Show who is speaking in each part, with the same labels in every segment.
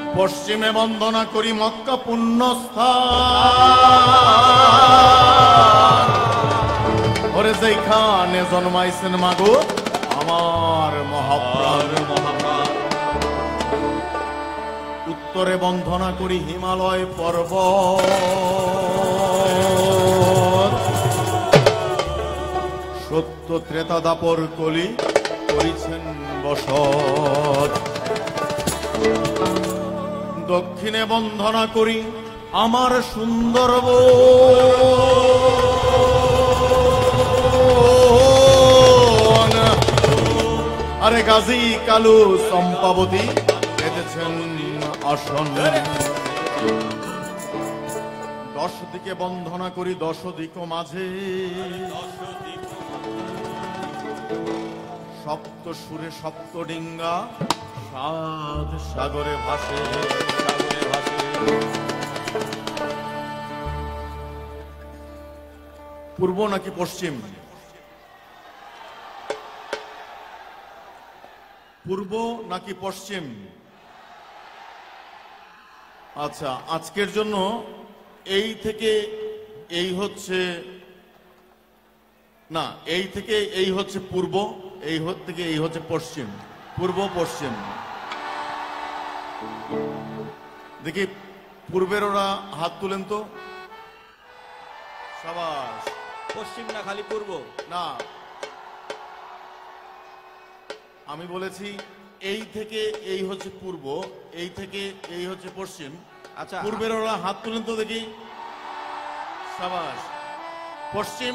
Speaker 1: পশ্চিমে বন্দনা করি মক্কা পুণ্যস্থান, ওরে যেখানে জন্মাইছেন মাগো আমার মহাপ্রাণ। উত্তরে বন্দনা করি হিমালয় পর্বত, সত্য ত্রেতা দাপর কলি করিছেন বসত। দক্ষিণে বন্দনা করি আমার সুন্দরবন, আরে গাজী কালু চম্পাবতী বেঁধেছেন আসন। 10 দিকে বন্দনা করি 10 দিক মাঝে, সপ্ত সুরে সপ্ত ডিঙ্গা সাত সাগরে ভাসে। পূর্ব নাকি পশ্চিম? পূর্ব নাকি পশ্চিম? আচ্ছা, আজকের জন্য এই থেকে এই হচ্ছে না, এই থেকে এই হচ্ছে পূর্ব, এই থেকে এই হচ্ছে পশ্চিম। পূর্ব পশ্চিম দেখি, পূর্বের ওরা হাত তুলেন তো। সাবাস।
Speaker 2: পশ্চিম না খালি পূর্ব? না,
Speaker 1: আমি বলেছি এই থেকে এই হচ্ছে পূর্ব, এই থেকে এই হচ্ছে পশ্চিম।
Speaker 2: আচ্ছা,
Speaker 1: পূর্বের ওরা হাত তুলেন তো দেখি। সাবাস। পশ্চিম।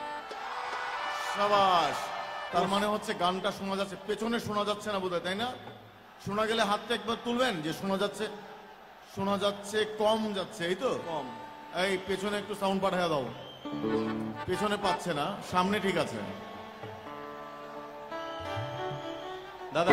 Speaker 1: সাবাস। তার মানে হচ্ছে গানটা শোনা যাচ্ছে, পেছনে শোনা যাচ্ছে না বোধহয়, তাই না? শোনা গেলে হাতটা একবার তুলবেন যে শোনা যাচ্ছে। শোনা যাচ্ছে কম যাচ্ছে, এই তো কম। এই পেছনে একটু সাউন্ড পাঠিয়ে দাও। পেছনে পাচ্ছে না, সামনে ঠিক আছে।
Speaker 2: দাদা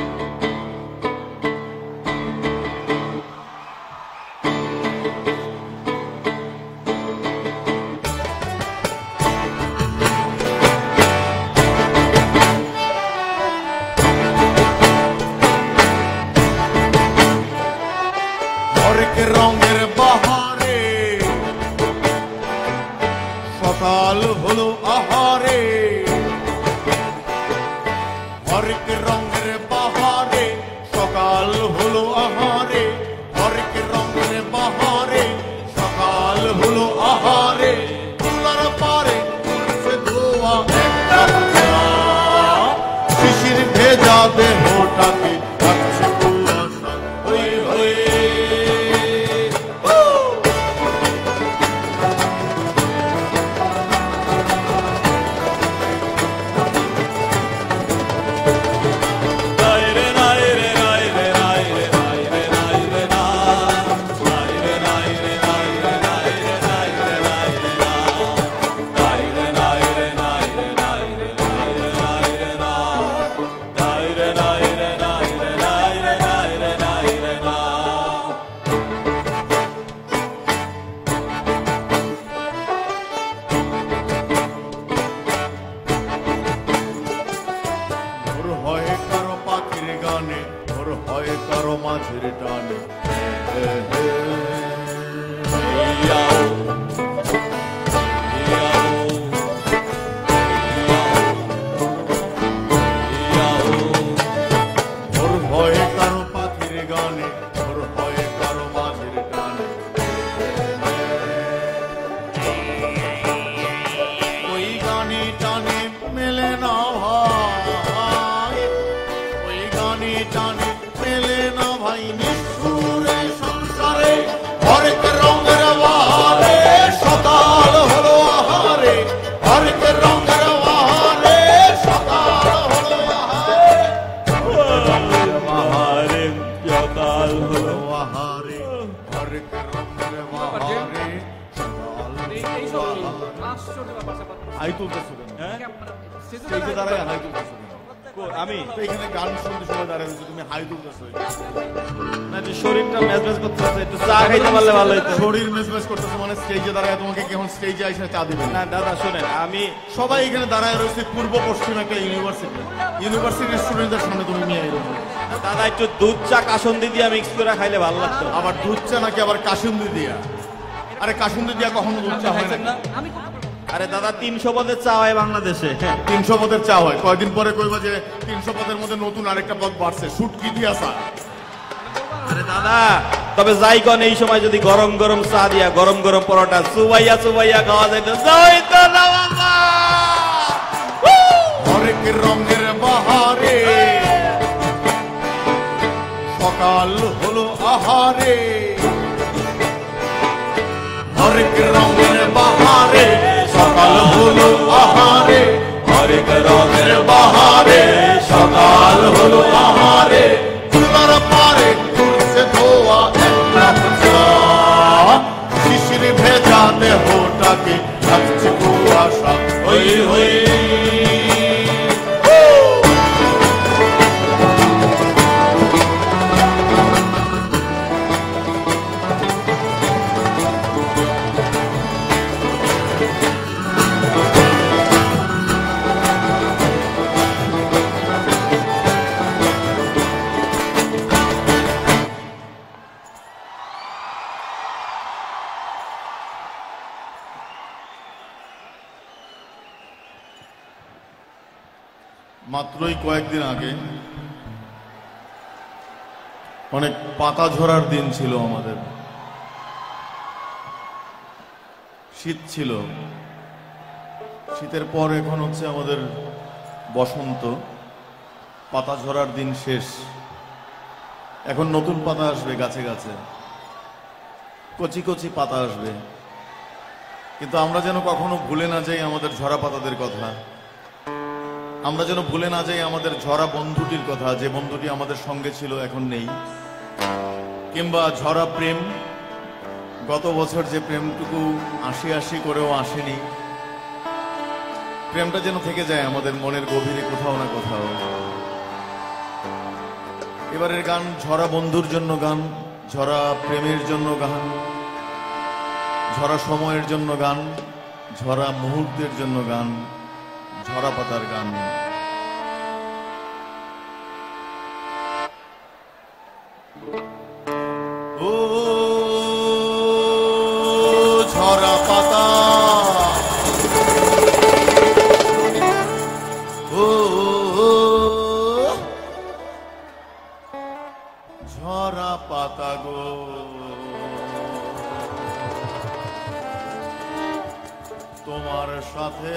Speaker 1: রঙের বাহারে সকাল হলো আহারে, হরেক রঙের বাহারে সকাল হলো আহারে, হরেক রঙের বাহারে সকাল হলো আহারে। তুলার পারে তুলছে ধোয়া শিশির ভেজা দেহটাকে রাখছে কুয়াশা হয়ে হয়ে। মাঝের টানে ওর ভয়ে কারো পাখির গানে, ওর ভয়ে কারো মাঝের টানে। ওই গানে টানে মেলে না ভাই, ওই গানে টানে মেলে না ভাই নিষ্ঠুরে সংসারে। হরেক রঙের বাহারে সকাল হলো আহারে, হরেক রঙের বাহারে সকাল হলো আহারে, বাহারে সকাল হলো আহারে, হরেক রঙের বাহারে সকাল হলো আহারে। হাই তুলতেছো কেন? স্টেজে দাঁড়ায় হাই তুলতেছো কেন? আমি তো এখানে গান শুনতে শুনে দাঁড়ায়, তুমি হাই তুলতেছো না? যে
Speaker 2: শরীরটা মেজমেজ করতেছে, একটু চা খাইতে পারলে ভালো হতো।
Speaker 1: শরীর মেজমেজ করতেছে মানে স্টেজে দাঁড়ায় তোমাকে কেমন স্টেজে আইসা চা দিবেন?
Speaker 2: না দাদা শোনেন, আমি
Speaker 1: সবাই এখানে দাঁড়ায় রয়েছে পূর্ব পশ্চিম একটা ইউনিভার্সিটির স্টুডেন্টদের সামনে, তুমি নিয়ে এরকম।
Speaker 2: দাদা একটু দুধ চা কাসুন্দি দিয়ে মিক্স করে খাইলে ভালো লাগতো।
Speaker 1: আবার দুধ চা নাকি আবার কাসুন্দি দিয়া? আরে কাসুন্দি দিয়া কখনো দুধ চা হয় না।
Speaker 2: আরে দাদা 300 পদের চা হয় বাংলাদেশে।
Speaker 1: 300 পদের চা হয়, কয়দিন পরে কইবা যে 300 পদের মধ্যে নতুন আরেকটা পদ বাড়ছে, শুটকি দিয়া চা।
Speaker 2: আরে দাদা তবে যাই কোন এই সময় যদি গরম গরম চা দিয়া গরম গরম পরোটা চুবাইয়া চুবাইয়া খাওয়া যাইতো, যাইতো না বাবা।
Speaker 1: হরেক রঙের বাহারে সকাল হলো আহারে, হরেক রঙের বাহারে সকাল হলো আহারে, হরেক রঙের বাহারে সকাল হলো আহারে। চুলার পারে তুলছে ধোয়া এক কাপ চা, শিশির ভেজা দেহটাকে থাকছে কুয়াশা। হই হই মাত্রই কয়েকদিন আগে অনেক পাতা ঝরার দিন ছিল আমাদের। শীত ছিল, শীতের পর এখন হচ্ছে আমাদের বসন্ত, পাতা ঝরার দিন শেষ, এখন নতুন পাতা আসবে গাছে গাছে, কচি কচি পাতা আসবে। কিন্তু আমরা যেন কখনো ভুলে না যাই আমাদের ঝরা পাতাদের কথা, আমরা যেন ভুলে না যাই আমাদের ঝরা বন্ধুটির কথা, যে বন্ধুটি আমাদের সঙ্গে ছিল এখন নেই, কিংবা ঝরা প্রেম, গত বছর যে প্রেমটুকু আশি আশি করেও আসেনি, প্রেমটা যেন থেকে যায় আমাদের মনের গভীরে কোথাও না কোথাও। এবারের গান ঝরা বন্ধুর জন্য গান, ঝরা প্রেমের জন্য গান, ঝরা সময়ের জন্য গান, ঝরা মুহূর্তের জন্য গান, ঝরা পাতার গান। ও ঝরা পাতা, ও ঝরা পাতা গো, তোমার সাথে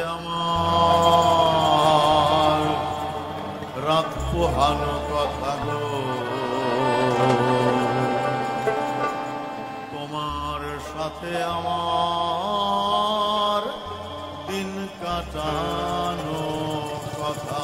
Speaker 1: আমার রাত পোহানো কথা গো, তোমার সাথে আমার দিন কাটানো কথা।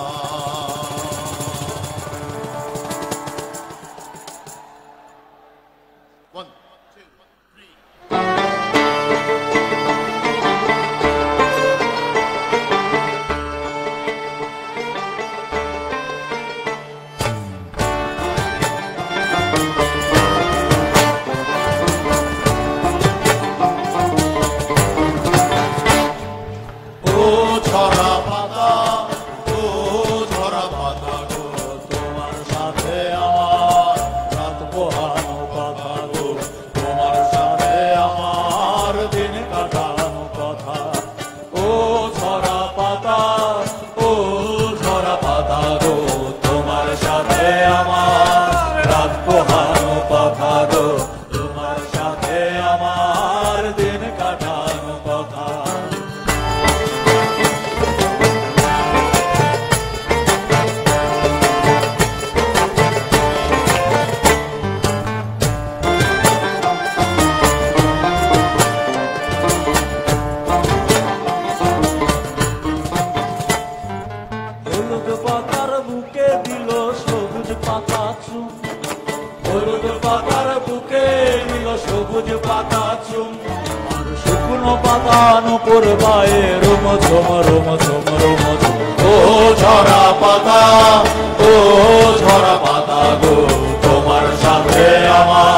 Speaker 1: ঝরা পাতা গো, তোমার সাথে আমার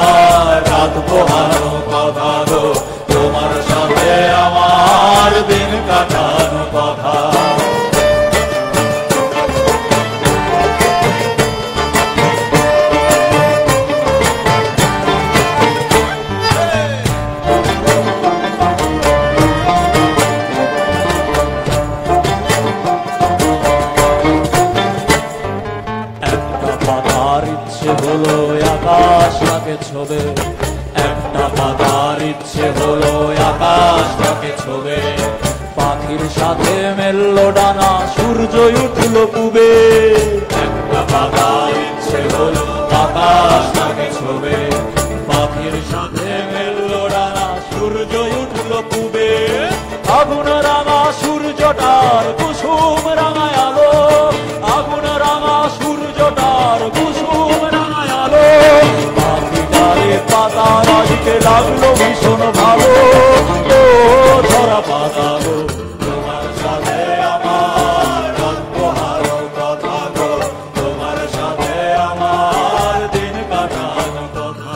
Speaker 3: আকাশটাকে ছোবে, একটা পাতার ইচ্ছে হলো আকাশটাকে ছোবে। পাখির সাথে মেললো ডানা, সূর্য উঠলো পূবে, একটা পাতার ইচ্ছে হলো আকাশটাকে ছোবে। পাখির সাথে মেললো ডানা, সূর্য উঠলো পূবে। আগুন রাঙা সূর্যটার কুসুম রাঙায় আলো, আগুন রাঙা সূর্যটার কুসুম রাঙায় আলো। পাখিটারে পাতা রাজকে লাগলো ভীষণ ভালো। ও ধরা পাতা গো, তোমার সাথে আমার রাত পোহানো কথা গো, তোমার সাথে আমার দিন কাটানো কথা।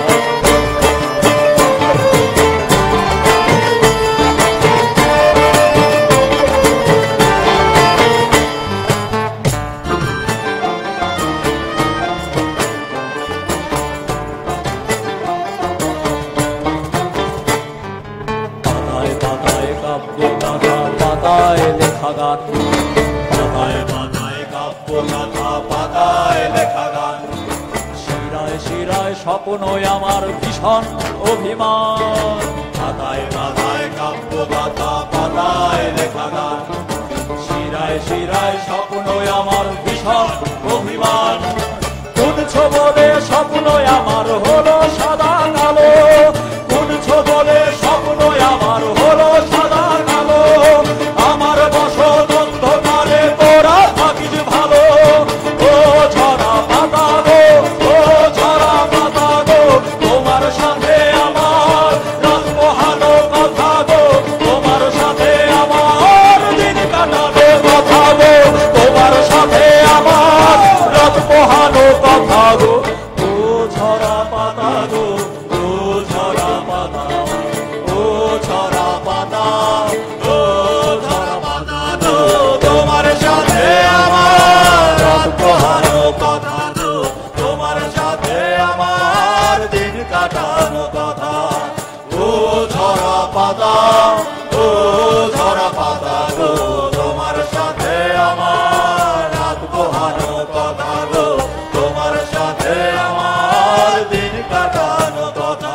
Speaker 3: পাতায় পাতায় কাব্য গাথা, পাতায় লেখা গান, পাতায় পাতায় কাব্য গাথা, পাতায় লেখা গান। শিরায় শিরায় স্বপ্ন আমার ভীষণ অভিমান, পাতায় পাতায় কাব্য গাথা, পাতায় লেখা গান। শিরায় শিরায় স্বপ্ন আমার ভীষণ অভিমান। কোন ছবলে স্বপ্ন আমার হলো সাদা কালো, কোন ছবলে স্বপ্ন আমার হলো সাদা কালো। আমার বসত অন্ধকারে তোরা থাকিস ভালো। ও ঝরা পাতা গো, ও ঝরা পাতা গো, তোমার সাথে আমার রাত পোহানো কথা গো, তোমার সাথে আমার দিন কাটানো কথা গো, তোমার সাথে আমার রাত পোহানো কথা গো। ও ঝরা পাতা গো, ও ঝরা পাতা, ও ঝরা পাতা, ও ঝরা পাতা গো, তোমার সাথে আমার রাত পোহানো কথা গো, তোমার সাথে আমার দিন কাটানো কথা। ও ঝরা পাতা, ও ঝরা পাতা গো, তোমার সাথে আমার রাত পোহানো কথা গো, তোমার সাথে আমার দিন কাটানো কথা।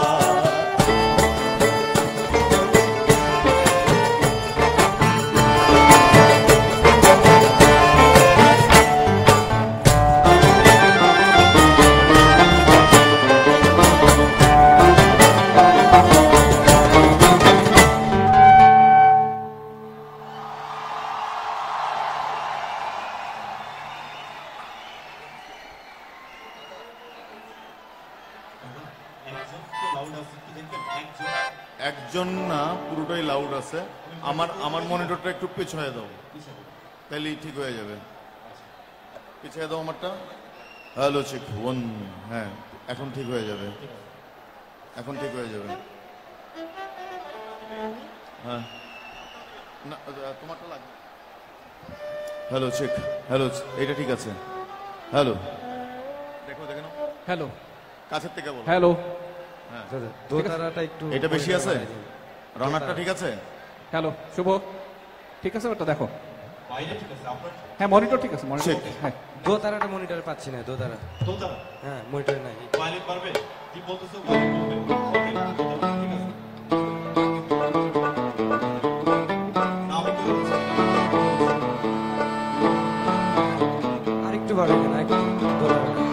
Speaker 1: একজন না, পুরোটাই লাউড আছে। আমার আমার মনিটরটা একটু পিছায় দাও, তাহলেই ঠিক হয়ে যাবে। পিছায় দাও আমারটা। Hello check one. হ্যাঁ, এখন ঠিক হয়ে যাবে, এখন ঠিক হয়ে যাবে। হ্যাঁ, না তোমারটা লাগবে। হ্যালো চেক, হ্যালো, এটা ঠিক আছে। হ্যালো, দেখো, দেখে নাও।
Speaker 4: হ্যালো
Speaker 1: কাছের থেকে বলো।
Speaker 4: হ্যালো
Speaker 5: দোতারাটা একটু
Speaker 1: এটা বেশি আছে, রানারটা ঠিক আছে।
Speaker 4: হ্যালো শুভ, ঠিক আছে ওটা দেখো। হ্যাঁ মনিটর ঠিক আছে, মনিটর
Speaker 1: ঠিক।
Speaker 4: হ্যাঁ।
Speaker 5: দোতারাটা মনিটরে পাচ্ছি না, দোতারা হ্যাঁ মনিটরে নাই। আরেকটু বাড়াই না, একটু দোতারাটা।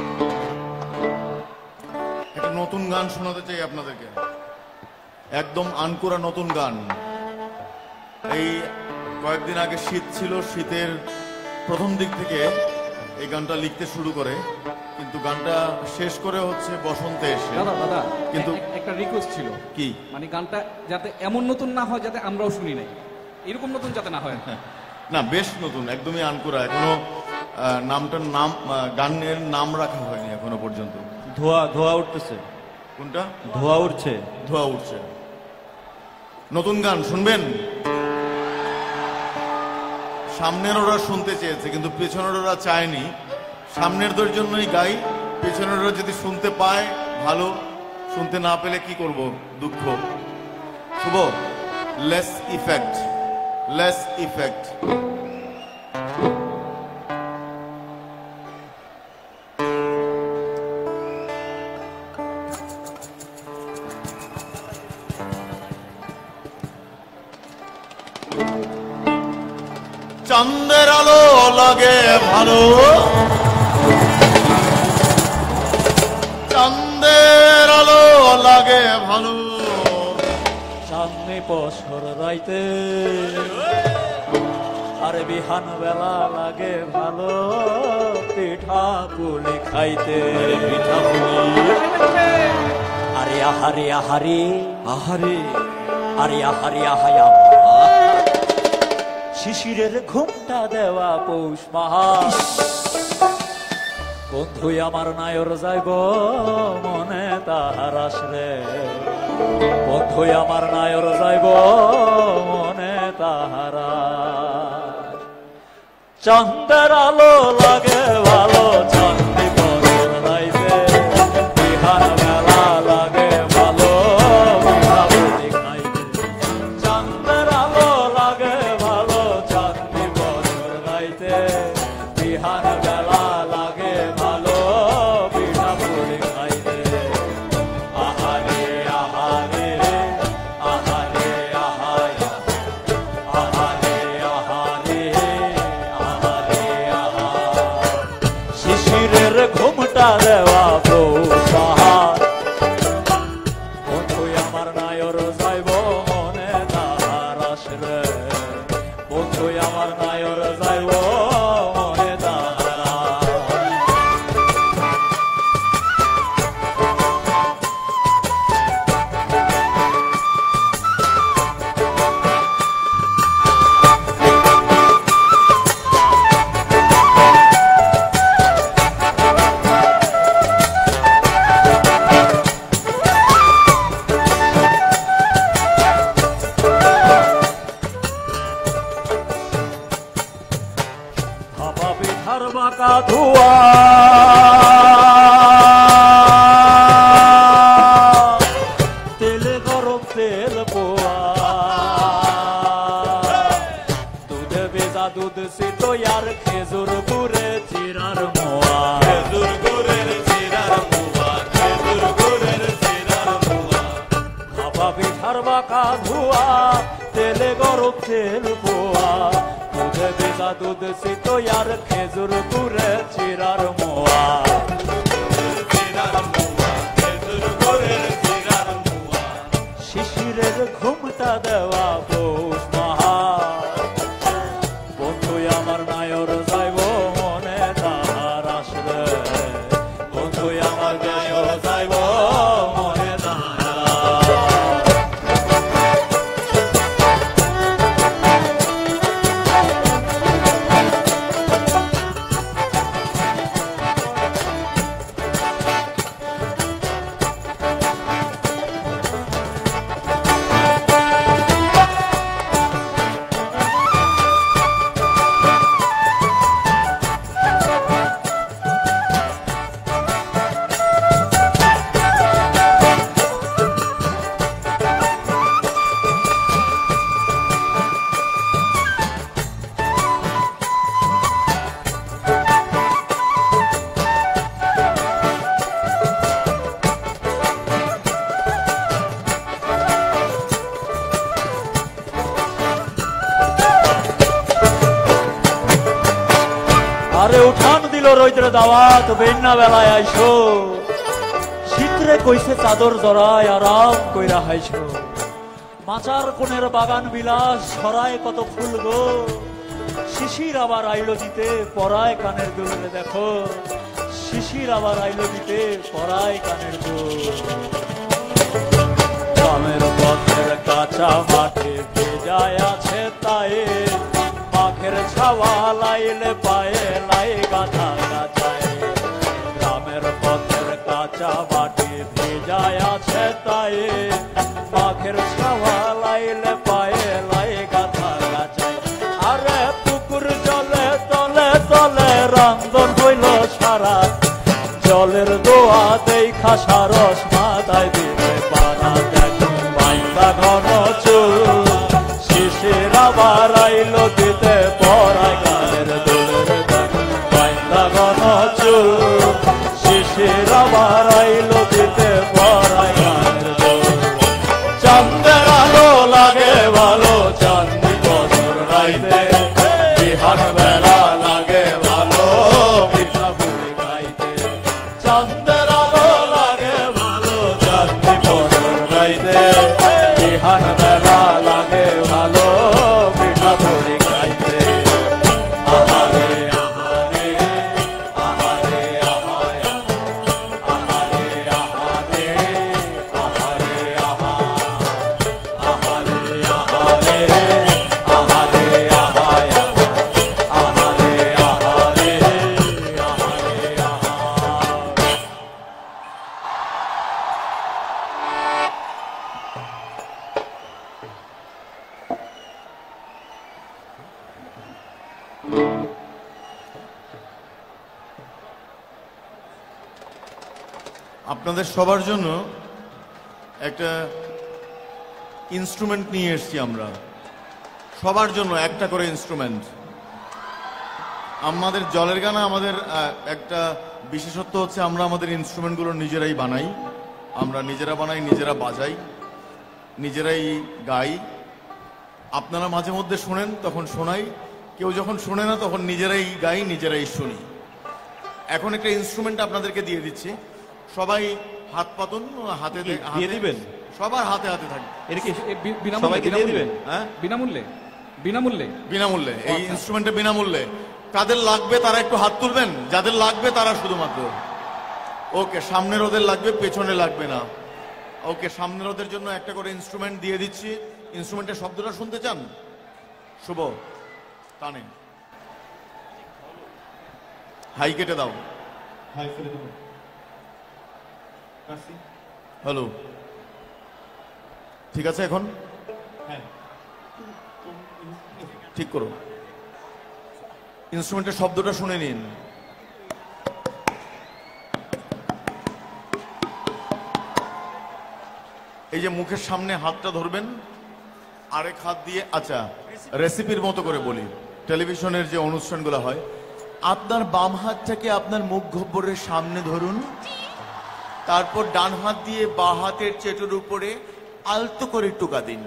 Speaker 1: একটা নতুন গান শোনাতে চাই আপনাদেরকে, একদম আনকোরা নতুন গান। এই কয়েকদিন আগে শীত ছিল, শীতের প্রথম দিক থেকে এই গানটা লিখতে শুরু করে, কিন্তু গানটা শেষ করে হচ্ছে বসন্তে এসে।
Speaker 4: দাদা দাদা
Speaker 1: কিন্তু
Speaker 4: একটা রিকোয়েস্ট ছিল,
Speaker 1: কি?
Speaker 4: মানে গানটা যাতে এমন নতুন না হয় যাতে আমরাও শুনি নাই, এরকম নতুন যাতে না হয়।
Speaker 1: না, বেশ নতুন, একদমই আনকোরা। এখনো নামটার নাম, গানের নাম রাখা হয়নি এখনো পর্যন্ত।
Speaker 2: ধোয়া ধোয়া উঠতেছে,
Speaker 1: কোনটা?
Speaker 2: ধোয়া উঠছে।
Speaker 1: ধোয়া উঠছে। নতুন গান শুনবেন। সামনের ওরা শুনতে চেয়েছে, কিন্তু পেছনের ওরা চায়নি। সামনেরদের জন্যই গাই, পেছনের ওরা যদি শুনতে পায় ভালো, শুনতে না পেলে কি করব, দুঃখ। Shubho, less effect, less effect. চাঁদের আলো লাগে ভালো, চাঁদের আলো লাগে ভালো,
Speaker 3: চাঁদনি পশর রাইতে আরে বিহান বেলা লাগে ভালো, পিঠা পুলি খাইতে, পিঠা পুলি আরে আহারে আহারে আহারে আরে আহারে আহায়া শিশিরের ঘুমটা দেওয়া পৌষ মাস, বন্ধু আমার নায়র যাইব মনে তাহার আসরে, বন্ধু আমার নায়র যাইব মনে তাহারা, চাঁদের আলো লাগে ভালো, চাঁদনি পশর রাইতে বিহান বেলা লাগে ভালো, পিঠা পুলি খাইতে, চাঁদের আলো লাগে ভালো, চাঁদনি পশর রাইতে বিহান বেলা লাগে ভালো, পিঠা পুলি খাইতে, আহারে আহারে আহারে আহারে আহারে আহারে আহারে আহা, শিশিরের ঘুমটা দেওয়া পৌষ মাস, বন্ধু আমার নায়র যাইব মনে তাহার আসরে, বন্ধু আমার নায়র যাইব মনে তাহারা, ভাপা পিঠার বাঁকা ধোয়া তেলে গরম তেল পোয়া, দুধে ভেজা দুধ সিতোয়ার, খেজুর গুড়ে চিরার মোয়া, খেজুর গুড়ের চিরার মোয়া, খেজুর গুড়ের চিরার মোয়া, ভাপা পিঠার বাঁকা ধোয়া তেলে গরম তেল পোয়া, দুধে ভেজা দুধ সিতোয়ার, খেজুর গুড়ে চিরার মোয়া, শিশিরের ঘুমটা দেওয়া পৌষ মাস, বন্ধু আমার নায়র যাইব মনে তাহার আসরে, বন্ধু আমার নায়র যাইব মনে তাহার, আরে উঠান দিল রৈদ্রে দাওয়াত, বেন্না বেলায় আইসো, শীতরে কইছে চাদর জড়ায় আরাম কইরা হাইসো, মাচার কোণের বাগান বিলাস ছড়ায় কত ফুল গো, শিশির আবার আইলো দিতে পরায় কানের দুলে, দেখো শিশির আবার আইলো দিতে পরায় কানের দুল, গ্রামের পথের কাঁচা মাঠে ভেজায় আছে তাই, পাখের ছাওয়া লাইলে পায়ে লাই গাথা গাছায়, গ্রামের পথের কাঁচা মাটি ভেজায় আছে তাই, পাখের ছাওয়া লাইলে পায়ে লাই গাথা গাছায়, আরে পুকুর জলে তলে তলে রন্ধন হইল সারা, জলের দোয়া দেখা সারস মাথায় দিতে পারা, দেখো বাইন্দা ঘন চুল, শিশির আবার আইলো দিতে পরায় গানের দুলের, দেখো বাইন্দা ঘন চুল, শিশির আবার আইলো দিতে পরায় গানের দুল, চাঁদের আলো লাগে ভালো, চাঁদনি পশর রাইতে
Speaker 1: আপনাদের সবার জন্য একটা ইনস্ট্রুমেন্ট নিয়ে এসেছি আমরা, সবার জন্য একটা করে ইনস্ট্রুমেন্ট। আমাদের জলের গানে আমাদের একটা বিশেষত্ব হচ্ছে আমরা আমাদের ইনস্ট্রুমেন্টগুলো নিজেরাই বানাই, আমরা নিজেরা বানাই, নিজেরা বাজাই, নিজেরাই গাই। আপনারা মাঝে মধ্যে শোনেন তখন শোনাই, কেউ যখন শোনে না তখন নিজেরাই গাই, নিজেরাই শুনি। এখন একটা ইনস্ট্রুমেন্ট আপনাদেরকে দিয়ে দিচ্ছি, সবাই হাত পাতুন, হাতে
Speaker 2: দিয়ে দিবেন,
Speaker 1: সবার হাতে হাতে থাকবে।
Speaker 2: এটা কি সবাইকে দিয়ে দিবেন? হ্যাঁ,
Speaker 4: বিনামূল্যে বিনামূল্যে
Speaker 1: বিনামূল্যে এই ইনস্ট্রুমেন্টে বিনামূল্যে। কাদের লাগবে তারা একটু হাত তুলবেন, যাদের লাগবে তারা শুধুমাত্র। ওকে, সামনের ওদের লাগবে, পেছনে লাগবে না। ওকে, সামনের ওদের জন্য একটা করে ইনস্ট্রুমেন্ট দিয়ে দিচ্ছি। ইনস্ট্রুমেন্টের শব্দটা শুনতে চান? শুভ টানে হাই কেটে দাও, হ্যালো, ঠিক আছে? এখন ঠিক করো, ইনস্ট্রুমেন্টের শব্দটা শুনে নিন। এই যে মুখের সামনে হাতটা ধরবেন, আরেক হাত দিয়ে, আচ্ছা রেসিপির মতো করে বলি, টেলিভিশনের যে অনুষ্ঠানগুলো হয়, আপনার বাম হাতটাকে আপনার মুখ গহ্বরের সামনে ধরুন, তারপর ডান হাত দিয়ে বাঁ হাতের চেটোর উপরে আলতো করে টোকা দিন।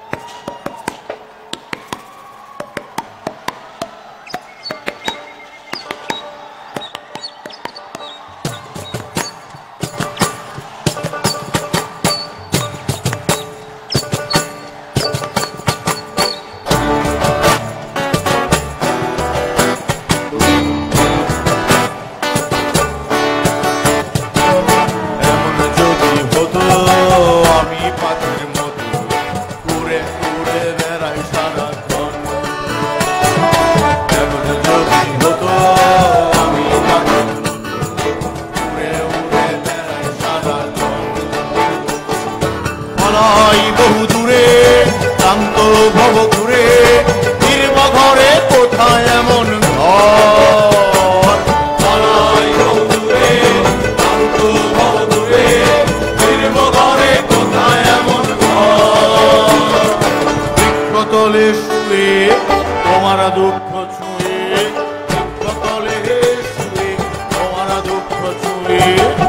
Speaker 1: বহু দূরে ক্লান্ত ভব ঘুরে ফিরব ঘরে, কোথায় এমন ঘর? বহু দূরে ক্লান্ত ভব ঘুরে ফিরব ঘরে, কোথায় এমন ঘর? বৃক্ষতলে শুয়ে তোমার দুঃখ ছুঁয়ে, বৃক্ষতলে শুয়ে তোমার দুঃখ ছুঁয়ে,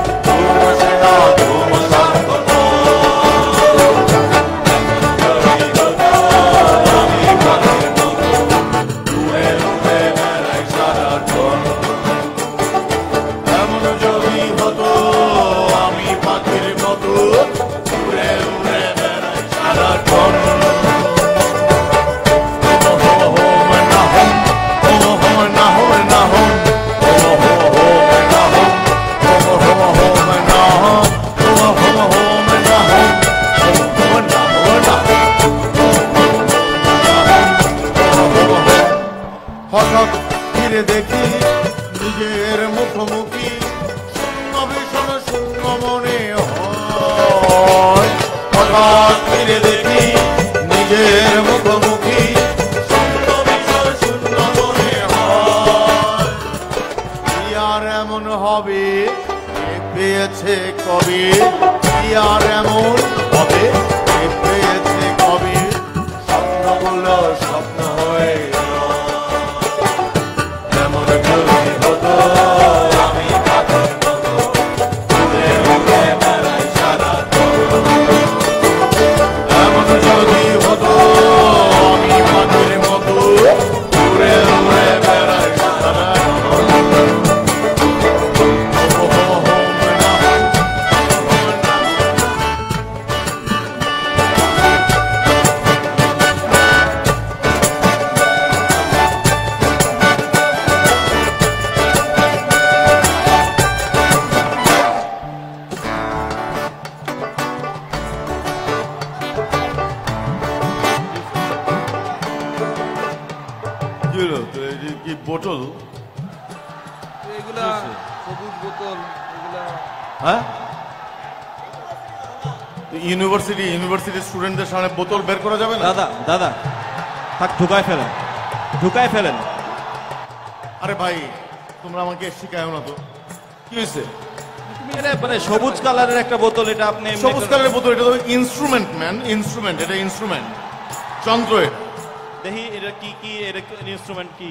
Speaker 1: হঠাৎ ফিরে দেখি নিজের মুখোমুখি, শূন্য ভীষণ শূন্য মনে হয়। হঠাৎ ফিরে দেখি নিজের মুখোমুখি, শূন্য ভীষণ শূন্য মনে হয়। কি আর এমন হবে পেয়েছে কবে? কি আর এমন হবে পেয়েছে কবে? স্বপ্নগুলো স্বপ্ন হয়ে বোতল,
Speaker 5: এগুলা সবুজ বোতল, এগুলা
Speaker 1: হ্যাঁ ইউনিভার্সিটির স্টুডেন্টদের সামনে বোতল বের করা যাবে না?
Speaker 2: দাদা দাদা থাক, ঢুকায় ফেলেন, ঢুকায় ফেলেন।
Speaker 1: আরে ভাই, তোমরা আমাকে শিখায়ও না তো, কি হয়েছে?
Speaker 4: তুমি
Speaker 2: মানে সবুজ কালারের একটা বোতল, এটা আপনি
Speaker 1: সবুজ কালারের বোতল, এটা তো ইনস্ট্রুমেন্ট ম্যান, ইনস্ট্রুমেন্ট, এটা ইনস্ট্রুমেন্ট, যন্ত্র।
Speaker 2: দেখি এটা কি কি, এটা ইনস্ট্রুমেন্ট কি?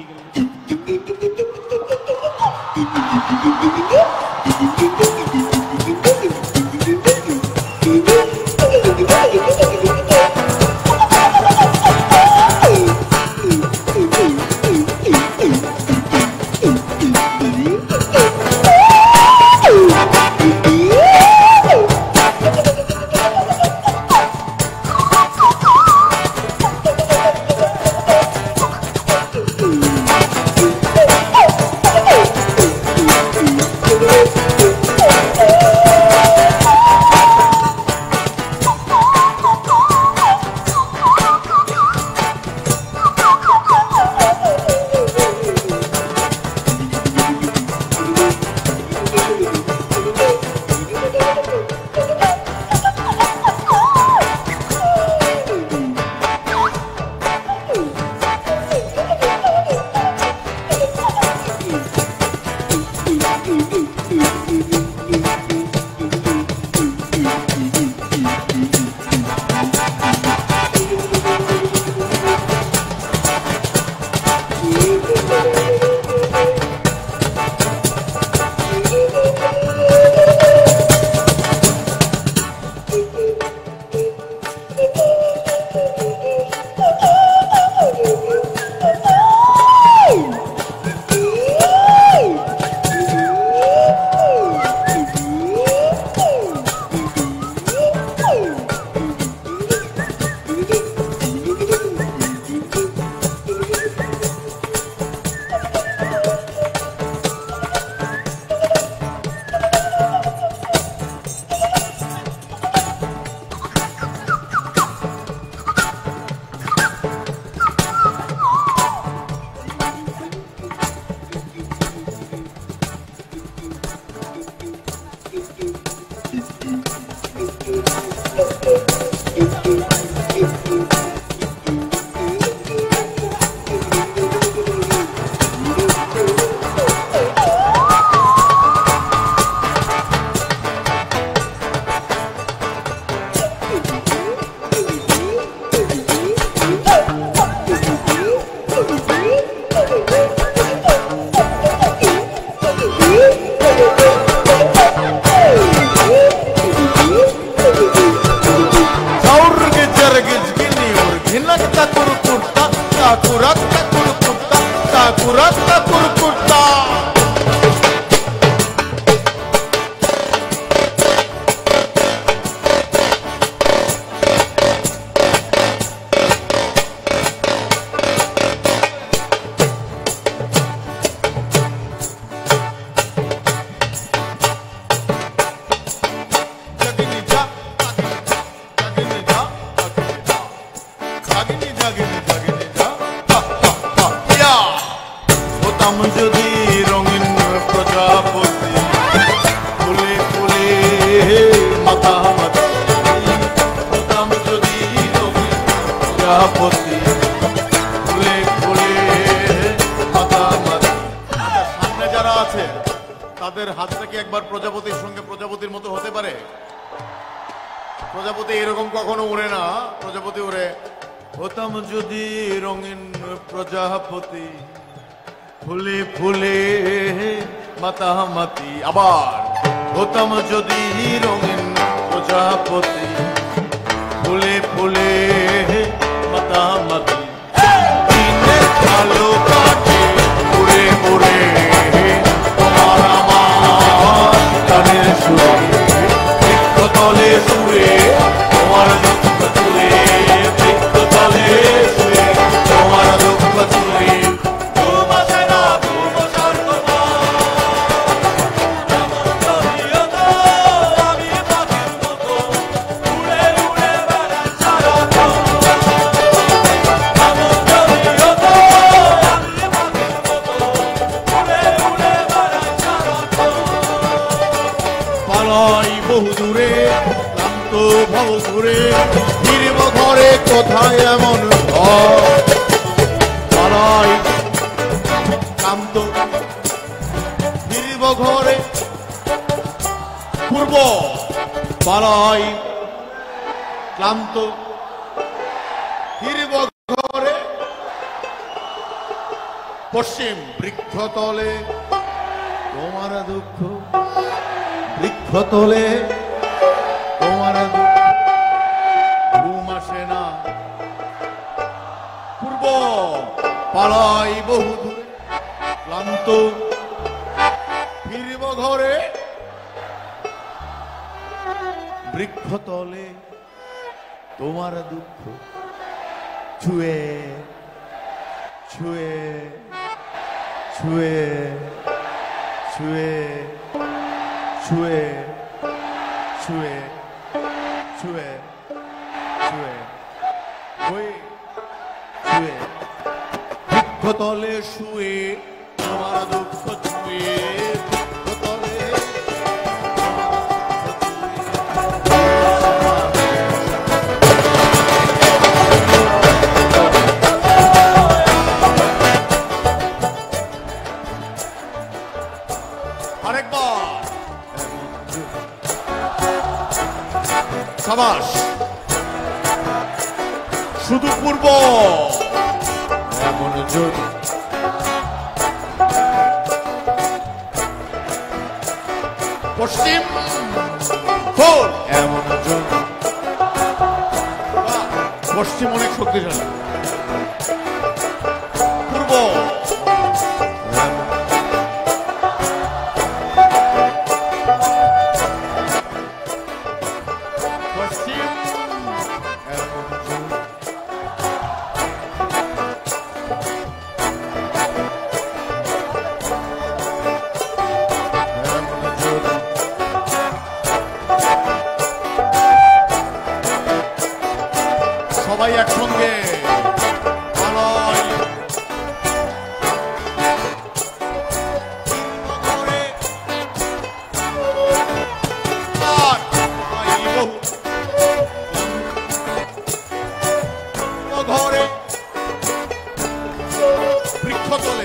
Speaker 1: তাদের হাতটা কি একবার প্রজাপতির সঙ্গে প্রজাপতির মতো হতে পারে? প্রজাপতি এরকম কখনো উড়ে না, প্রজাপতি উড়ে। হতাম যদি রঙিন প্রজাপতি, ফুলে ফুলে মাতামাতি। আবার হতাম যদি রঙিন প্রজাপতি, ফুলে ফুলে মাতামাতি। দিনের আলো কাটে উড়ে উড়ে তোমার আমার গানের সুরে, বৃক্ষতলে শুয়ে তোমার দুঃখ তুলে, বৃক্ষতলে শুয়ে তোমার দুঃখ তুলে। বহু দূরে ক্লান্ত ভব ঘুরে ফিরব ঘরে, কোথায় এমন ঘর ক্লান্ত ফিরব ঘরে, পূর্ব পালয় ক্লান্ত ফিরব ঘরে, পশ্চিম বৃক্ষতলে তোমার দুঃখ, বৃক্ষতলে তোমার দুঃখ, ঘুম আসে না। পূর্ব পালাই বহু দূরে ক্লান্ত ফিরব ঘরে, বৃক্ষতলে তোমার দুঃখ ছুঁয়ে ছুঁয়ে ছুঁয়ে ছুঁয়ে ছুঁয়ে ছুঁয়ে ছুঁয়ে ছুঁয়ে ওই ছুঁয়ে বৃক্ষতলে শুয়ে তোমার দুঃখ ছুঁয়ে, বৃক্ষতলে আরেকবার সাবাস, শুধু পূর্ব এমন যদি পশ্চিম ফোর এমন যদি, পশ্চিম অনেক শক্তিশালী, পূর্ব পশ্চিম সবাই একসঙ্গে পালয় ঘরে বৃক্ষতলে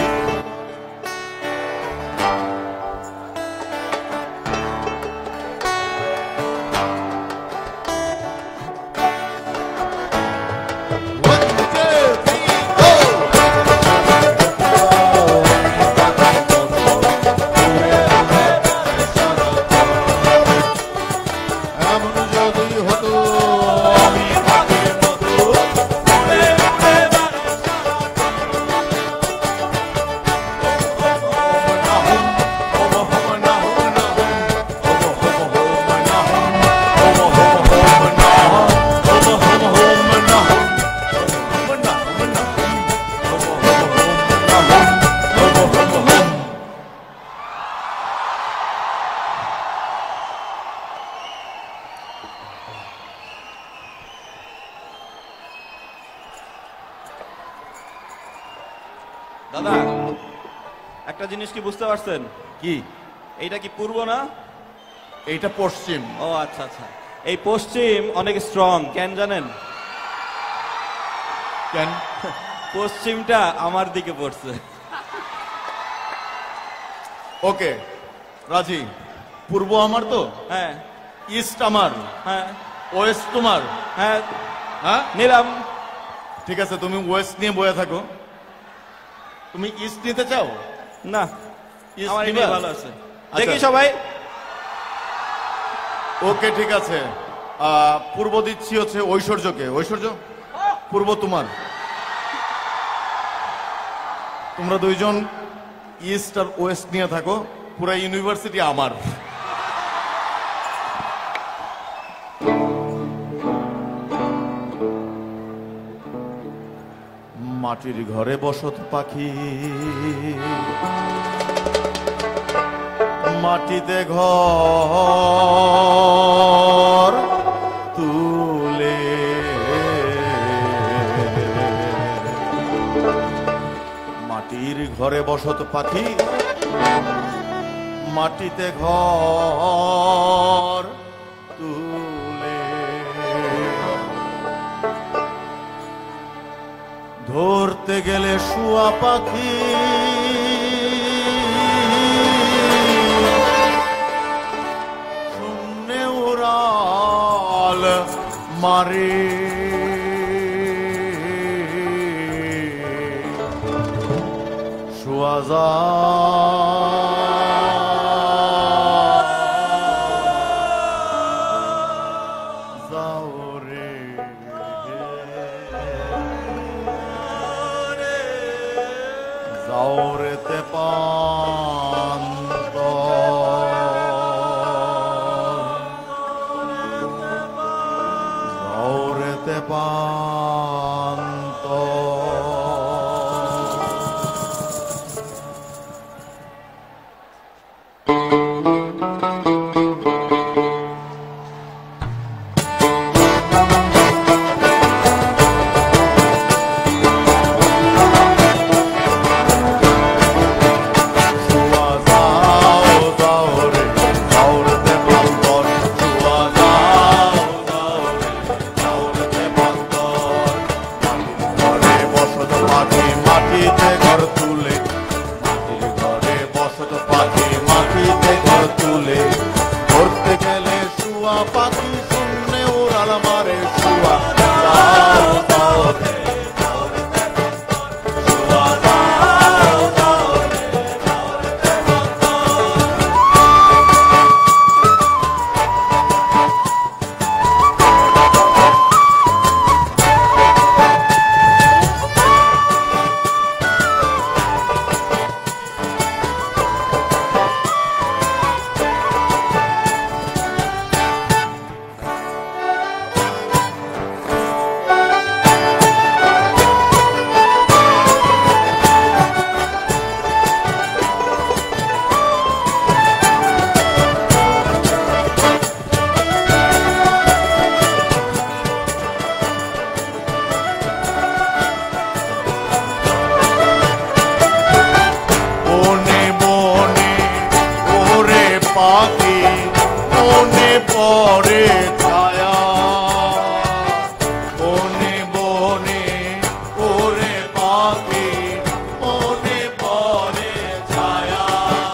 Speaker 2: দাদা একটা জিনিস কি বুঝতে পারছেন?
Speaker 1: কি?
Speaker 2: এইটা কি পূর্ব না?
Speaker 1: এইটা পশ্চিম।
Speaker 2: ও আচ্ছা আচ্ছা, এই পশ্চিম অনেক স্ট্রং, কেন জানেন?
Speaker 1: কেন?
Speaker 2: পশ্চিমটা আমার দিকে পড়ছে।
Speaker 1: ওকে রাজি, পূর্ব আমার তো,
Speaker 2: হ্যাঁ
Speaker 1: ইস্ট আমার,
Speaker 2: হ্যাঁ
Speaker 1: ওয়েস্ট তোমার।
Speaker 2: হ্যাঁ
Speaker 1: হ্যাঁ
Speaker 2: নিলাম।
Speaker 1: ঠিক আছে, তুমি ওয়েস্ট নিয়ে বয়ে থাকো। তুমি ইস্ট নিতে চাও?
Speaker 2: না,
Speaker 1: ইস্ট
Speaker 2: আমার
Speaker 1: নিবা?
Speaker 2: এটাই ভালো আছে।
Speaker 1: আচ্ছা।
Speaker 2: দেখি সবাই।
Speaker 1: ওকে ঠিক আছে, পূর্ব দিচ্ছি হচ্ছে ঐশ্বর্যকে। ঐশ্বর্য পূর্ব তোমার, তোমরা দুইজন ইস্ট আর ওয়েস্ট নিয়ে থাকো, পুরো ইউনিভার্সিটি আমার। মাটির ঘরে বসত পাখি, মাটিতে ঘর তুলে, মাটির ঘরে বসত পাখি, মাটিতে ঘর তুলে, ধরতে গেলে শুয়া পাখি, মারে শোয়া যাও রে যাও রেতে পান্ত যাও রেতে পান্ত মাটিতে ঘর তুলে মাটির ঘরে বসত পাখি মাটিতে ঘর তুলে ধরতে গেলে শুয়া পাখি শূন্যে উড়াল মারে শুয়া যাও যাও রে শুয়া যাও যাও রে পাখি মনে পড়ে ছায়া বনে বনে ওরে পাখি মনে পড়ে ছায়া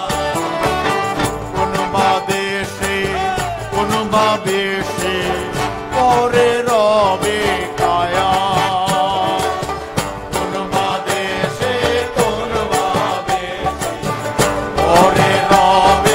Speaker 1: কোন বা দেশে কোন বা বেশে পরে রবে কায়া কোন বা দেশে কোন বা বেশে পরে রবে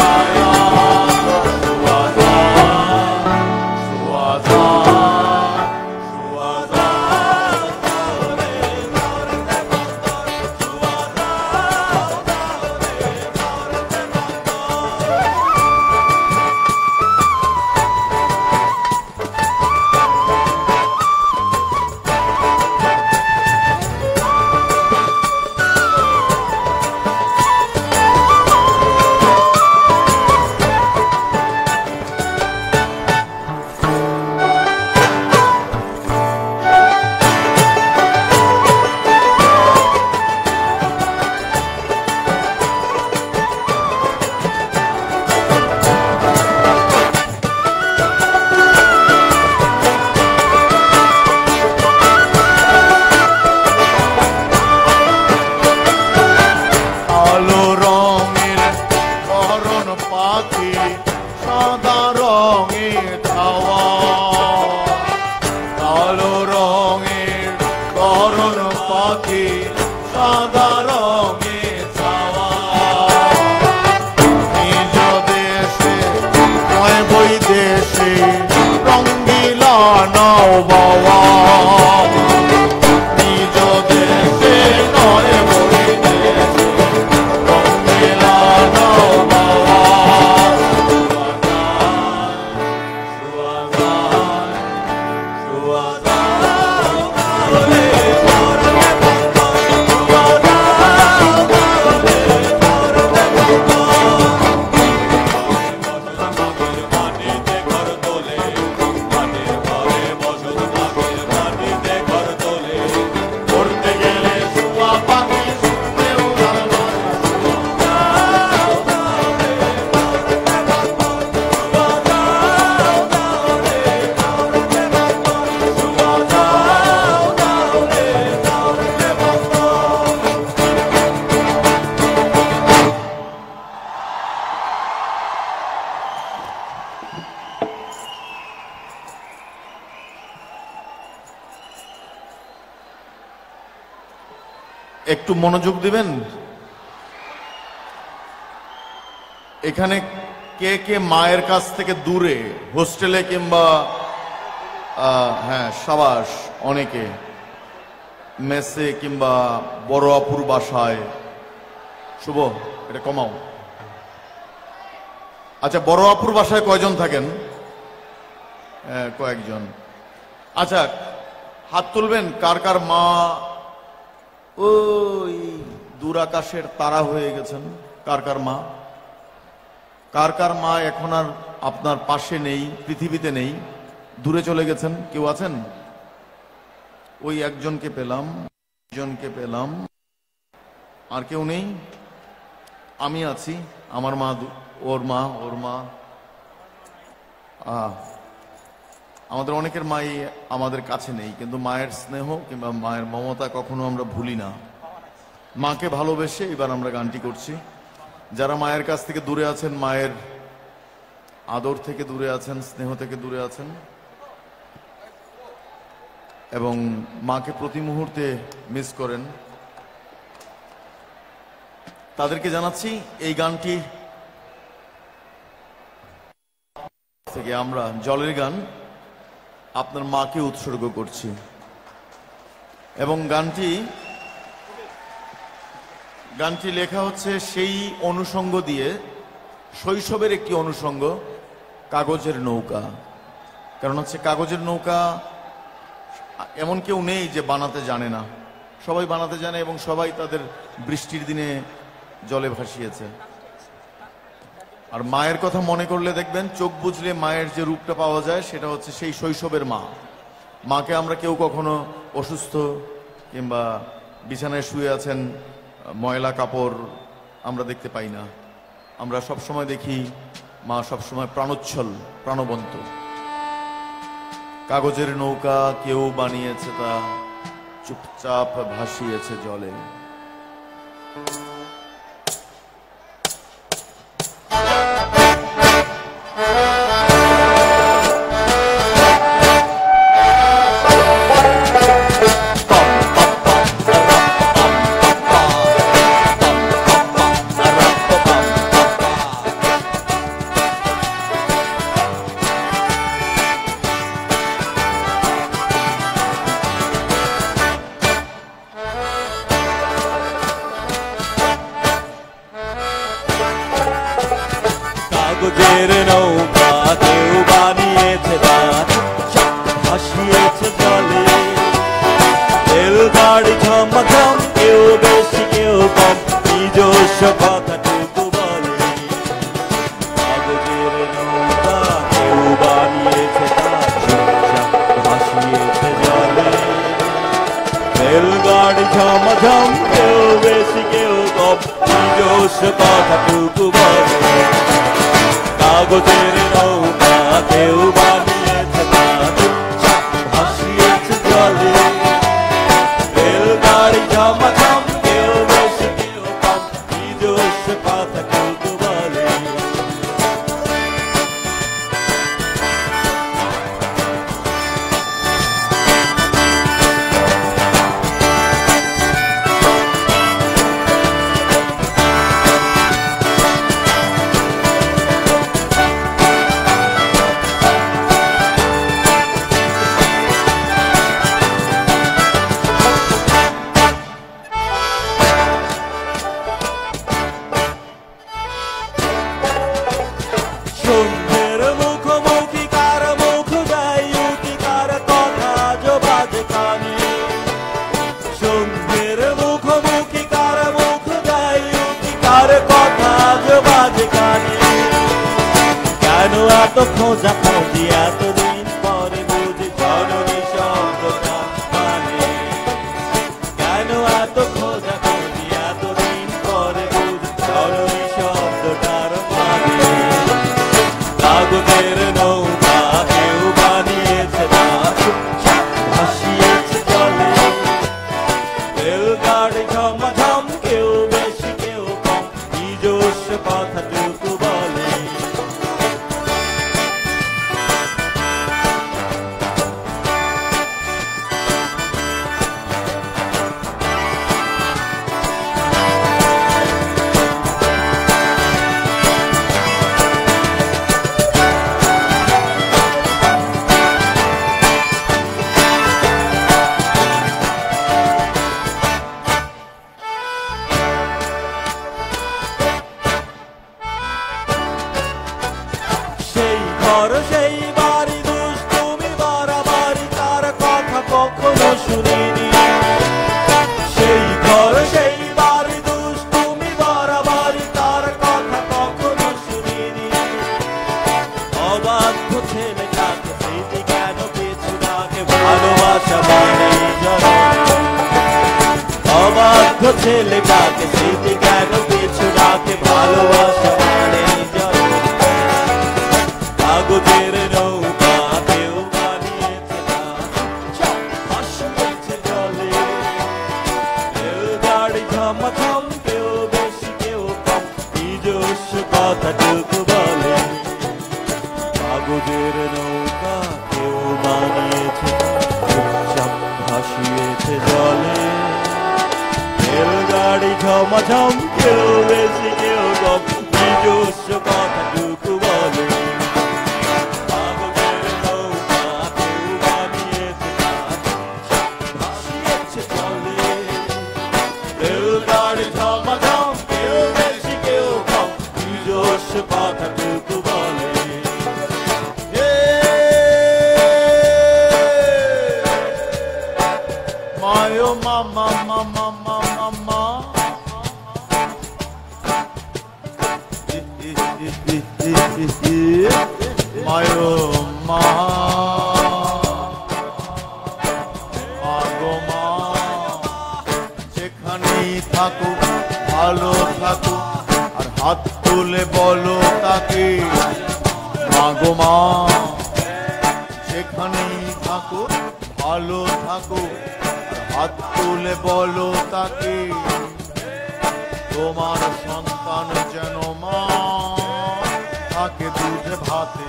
Speaker 1: সাদা রঙের ছাওয়া কালো রঙের করণ পাখি সাদা রঙের ছাওয়া নিজ দেশে নয় বই দেশে রঙ্গিলা নাও বাবা নিজ দেশে নয় বই দেশে রঙ্গিলা নাও বাবা মাটিতে ঘর তোলে মাটির ঘরে বসত পাখির মাটি একটু মনোযোগ দিবেন। এখানে কে কে মায়ের কাছ থেকে দূরে, হোস্টেলে কিংবা হ্যাঁ সাবাস, অনেকে মেসে কিংবা বড় আপুর বাসায়। শুভ, এটা কমাও। আচ্ছা, বড় আপুর বাসায় কয়জন থাকেন? কয়েকজন। আচ্ছা, হাত তুলবেন কার কার মা ওই দূর আকাশের তারা হয়ে গেছেন। কার কার মা, কার কার মা এখন আর আপনার পাশে নেই, পৃথিবীতে নেই, দূরে চলে গেছেন? কেউ আছেন? ওই একজনকে পেলাম, একজনকে পেলাম, আর কেউ নেই? আমি আছি, আমার মা, ওর মা, ওর মা। আমাদের অনেকের মাই আমাদের কাছে নেই, কিন্তু মায়ের স্নেহ কিংবা মায়ের মমতা কখনো আমরা ভুলি না। মাকে ভালোবেসে এবার আমরা গানটি করছি। যারা মায়ের কাছ থেকে দূরে আছেন, মায়ের আদর থেকে দূরে আছেন, স্নেহ থেকে দূরে আছেন এবং মাকে প্রতি মুহূর্তে মিস করেন, তাদেরকে জানাচ্ছি এই গানটি থেকে আমরা জলের গান আপনার মাকে উৎসর্গ করছি। এবং গানটি লেখা হচ্ছে সেই অনুষঙ্গ দিয়ে, শৈশবের একটি অনুষঙ্গ, কাগজের নৌকা। কারণ হচ্ছে কাগজের নৌকা এমন কেউ নেই যে বানাতে জানে না, সবাই বানাতে জানে এবং সবাই তাদের বৃষ্টির দিনে জলে ভাসিয়েছে। আর মায়ের কথা মনে করলে দেখবেন, চোখ বুঝলে মায়ের যে রূপটা পাওয়া যায় সেটা হচ্ছে সেই শৈশবের মা। মাকে আমরা কেউ কখনো অসুস্থ কিংবা বিছানায় শুয়ে আছেন, ময়লা কাপড় আমরা দেখতে পাই না। আমরা সবসময় দেখি মা সবসময় প্রাণোচ্ছল, প্রাণবন্ত। কাগজের নৌকা কেউ বানিয়েছে, তা চুপচাপ ভাসিয়েছে জলে।
Speaker 3: কাগজের নৌকা কেউ বানিয়েছে, ভাসিয়েছে জলে। রেলগাড়ি ঝমঝম, কেউ বেশি কেউ কম, নিজস্ব কথাটুকু বলে। কাগজের নৌকা কেউ বানিয়েছে, ভাসিয়েছে জলে। রেলগাড়ি ঝমঝম, কেউ বেশি কেউ কম, নিজস্ব কথাটুকু বলে। কাগজের নৌকা কেউ বানিয়েছে, ভাসিয়েছে জলে। রেলগাড়ি ঝমঝম, কেউ বেশি কেউ কম, নিজস্ব কথাটুকু বলে। সন্ধ্যের মুখোমুখি কার মুখ দেয় উকি, কার কথা জো বাজে কানে। সন্ধ্যের মুখোমুখি কার মুখ দেয় উকি, কার কথা জো বাজে কানে। কেন এত খোঁজা খোঁজি, এতদিন পরে বুঝি জননী শব্দটা মানে। কেন এত খোঁজা খোঁজি, এতদিন পরে বুঝি জননী শব্দটার মানে। কাগজের নৌকা কেউ বানিয়েছে, ভাসিয়েছে জলে। রেলগাড়ি ঝমঝম, কেউ বেশি কেউ কম, নিজস্ব কথাটুকু বলে।
Speaker 2: ছেলেটাকে স্মৃতি কেন পিছু ডাকে ভালোবাসা মানে জলে কাগজের নৌকা কেউ বানিয়েছে ভাসিয়েছে জলে রেলগাড়ি ঝমঝম কেউ বেশি কেউ কম নিজস্ব কথাটুকু বলে কাগজের নৌকা কেউ বানিয়েছে চুপচাপ ভাসিয়েছে জলে রেলগাড়ি ঝমঝম কেউ বেশি কেউ কম নিজস্ব কথাটুকু বলে কাগজের নৌকা কেউ বানিয়েছে ভাসিয়েছে জলে রেলগাড়ি ঝমঝম কেউ বেশি কেউ কম নিজস্ব কথাটুকু বলে
Speaker 1: মায়ো মামা মামা মামা মা মায়ো মা আগো মা যেখানেই থাকুক ভালো থাকুক আর হাত তুলে বলো তাকে মাগো মা যেখানেই থাকুক ভালো থাকুক হাত তুলে বলো তাকে তোমার সন্তান যেন মা থাকে দুধ ভাতে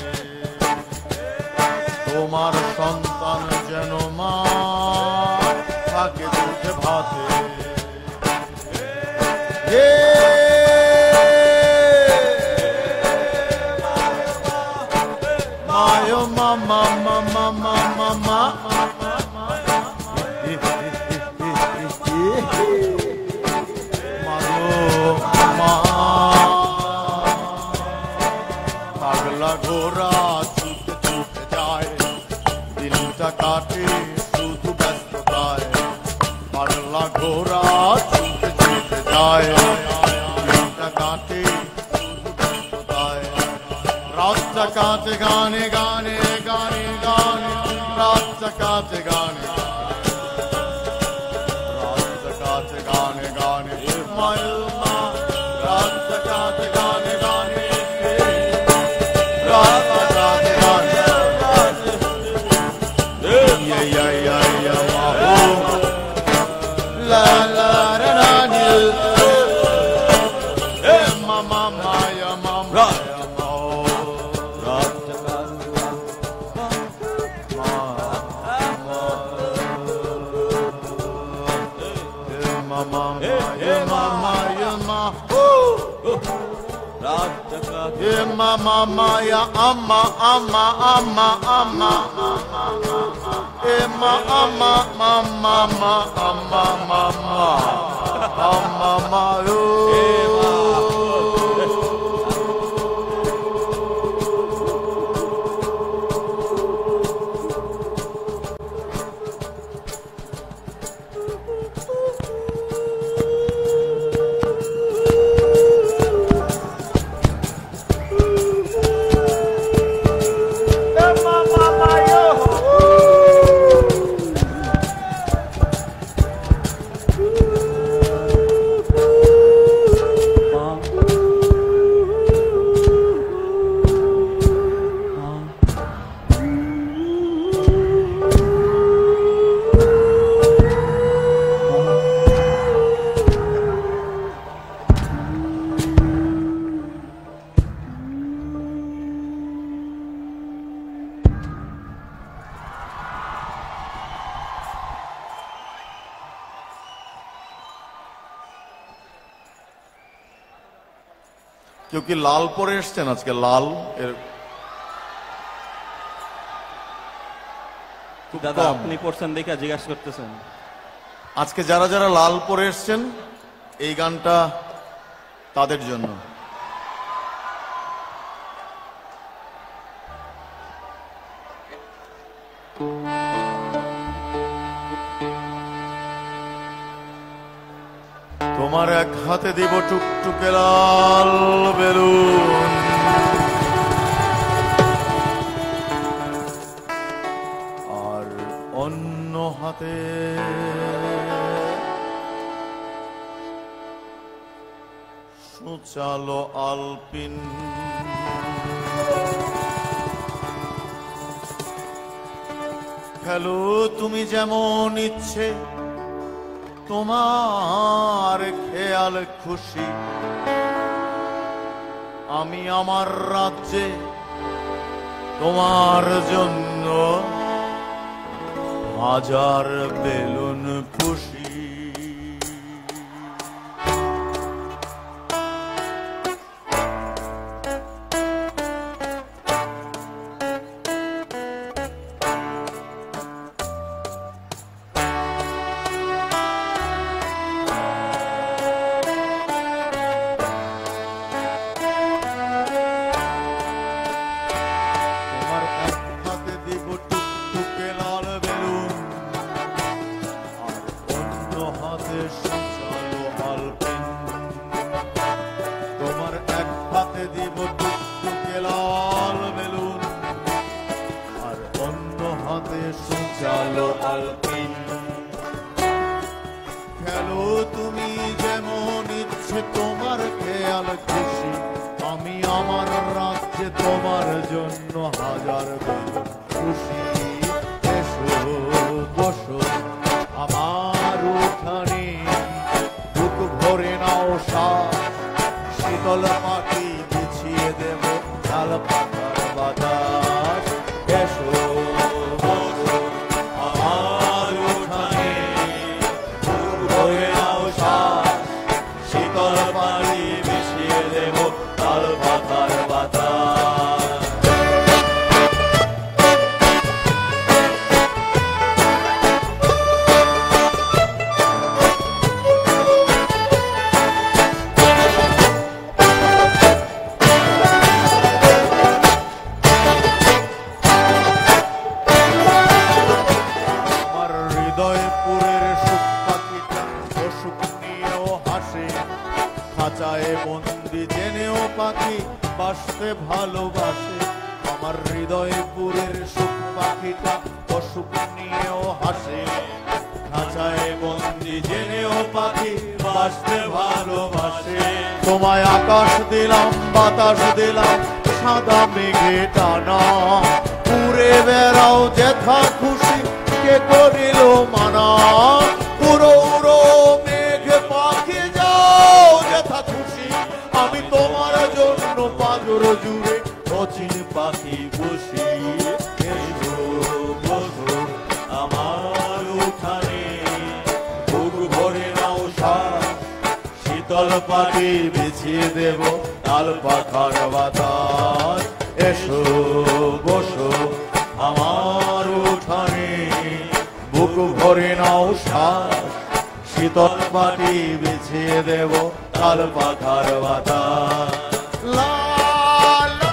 Speaker 1: তোমার সন্তান যেন মা থাকে দুধ ভাতে মায়ো মামা মামা মামা মা পাগলা ঘোড়া ছুটে ছুটে যায় দিনটা কাটে শুধু ব্যস্ততায় পাগলা ঘোড়া ছুটে ছুটে যায় দিনটা কাটে শুধু ব্যস্ততায় রাতটা কাটে গানে গানে গানে গানে রাতটা কাটে গানে গানে গানে মায়ো মা রাতটা কাটে গানে গানে রাতটা কাটে গানে ya ma la la la la ma ma ma ya ma ma Mama ya amma amma amma amma Emma amma mama mama amma mama amma mama কেউ কি লাল পরে এসছেন আজকে লাল এর
Speaker 2: দাদা আপনি পড়ছেন দেখে জিজ্ঞাসা করতেছেন
Speaker 1: আজকে যারা যারা লাল পরে এসছেন এই গানটা তাদের জন্য তোমার এক হাতে দিব টুকটুকে লাল বেলুন আর অন্য হাতে সুচালো আলপিন। খেলো তুমি যেমন ইচ্ছে, তোমার খেয়াল খুশি। আমি আমার রাজ্যে তোমার জন্য হাজার বেলুন খুশি। খেলো তুমি যেমন ইচ্ছে, তোমার খেয়াল খুশি। আমি আমার রাজ্যে তোমার জন্য হাজার বেলুন খুশি। এসো বসো আমার উঠানে, বুক ভরে নাও শ্বাস। শীতল পাখি বিছিয়ে দেব ডাল পাতার বাতাস। এসো বসো আমার উঠানে, বুক ভরে নাও শ্বাস। শীতল পাখি বিছিয়ে দেব ডাল পাতার বাতাস। খাঁচায় বন্দি জেনেও পাখি বাসতে ভালোবাসে। আমার হৃদয়পুরের সুখ পাখিটা অসুখ নিয়েও হাসে। খাঁচায় বন্দি জেনেও পাখি বাসতে ভালোবাসে। তোমায় আকাশ দিলাম, বাতাস দিলাম, সাদা মেঘে টানা। উড়ে বেড়াও যেথা খুশি, কে করিল মানা। উড়ো উড়ো মেঘ পাখি যাও যেথা খুশি। আমি তোমার জন্য পাজর জুড়ে অচিন পাখি বসি। এসো বসো আমার উঠানে, বুক ভরে নাও শ্বাস। শীতল পাখি বিছিয়ে দেব ডাল পাখার বাতাস। এসো বসো আমার উঠানে, বুক ভরে নাও শ্বাস। শীতল পাখি বিছিয়ে দেব ডাল পাখার বাতাস। লা লা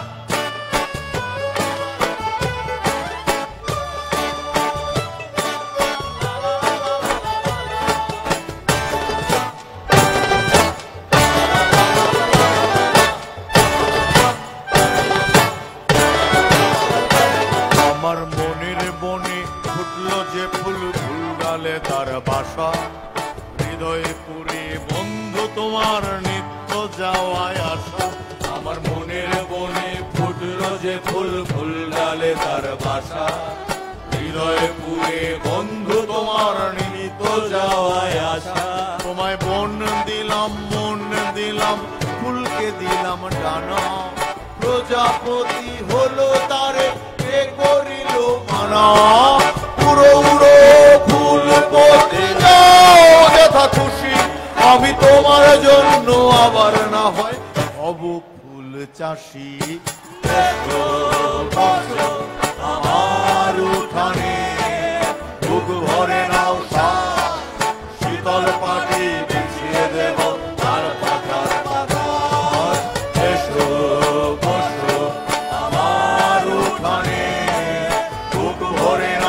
Speaker 1: আমার মনের বনে ফুটলো যে ফুল, ফুল ডালে তার বাসা। হৃদয়পুরে বন্ধু তোমার নিত্য যাওয়ায় আসা। আমার মনের বনে ফুটলো যে ফুল, ফুল ডালে তার বাসা। হৃদয়পুরে বন্ধু তোমার নিত্য যাওয়ায় আসা। তোমায় বন দিলাম, মন দিলাম, ফুলকে দিলাম ডানা। প্রজাপতি হলো তারে, কে করিল মানা। উড়ো উড়ো ফুল পথে যাও যেথা খুশি। আমি তোমার জন্য আবার না হয় হব ফুল চাষি। এসো বসো আমার উঠানে, বুক ভরে নাও শ্বাস। শীতল পাখি বিছিয়ে দেব তার পাতার বাতাস। এসো বসো আমার উঠানে, বুক ভরে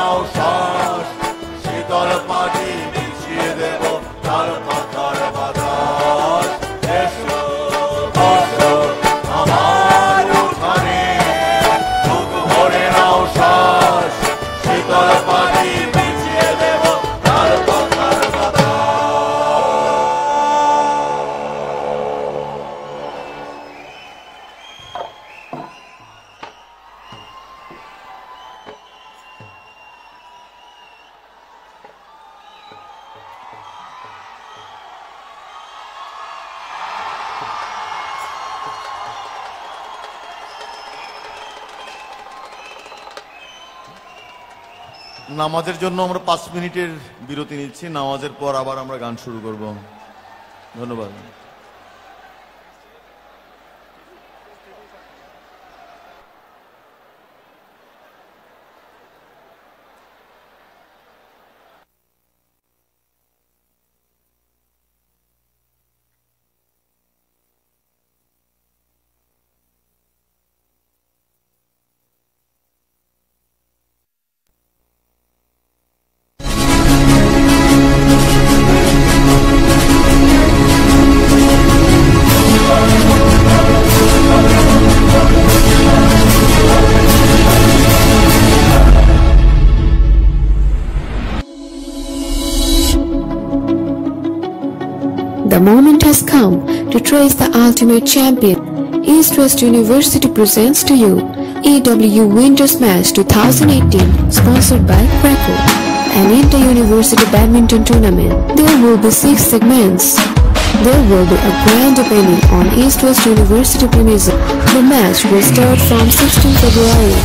Speaker 1: নামাজের জন্য আমরা 5 মিনিটের বিরতি নিচ্ছি, নামাজের পর আবার আমরা গান শুরু করব। ধন্যবাদ।
Speaker 6: The moment has come to trace the ultimate champion. East West University presents to you EW Winter Smash 2018, sponsored by Crackle, an inter-university badminton tournament. There will be 6 segments. There will be a grand opening on East West University premises. The match will start from 16 February.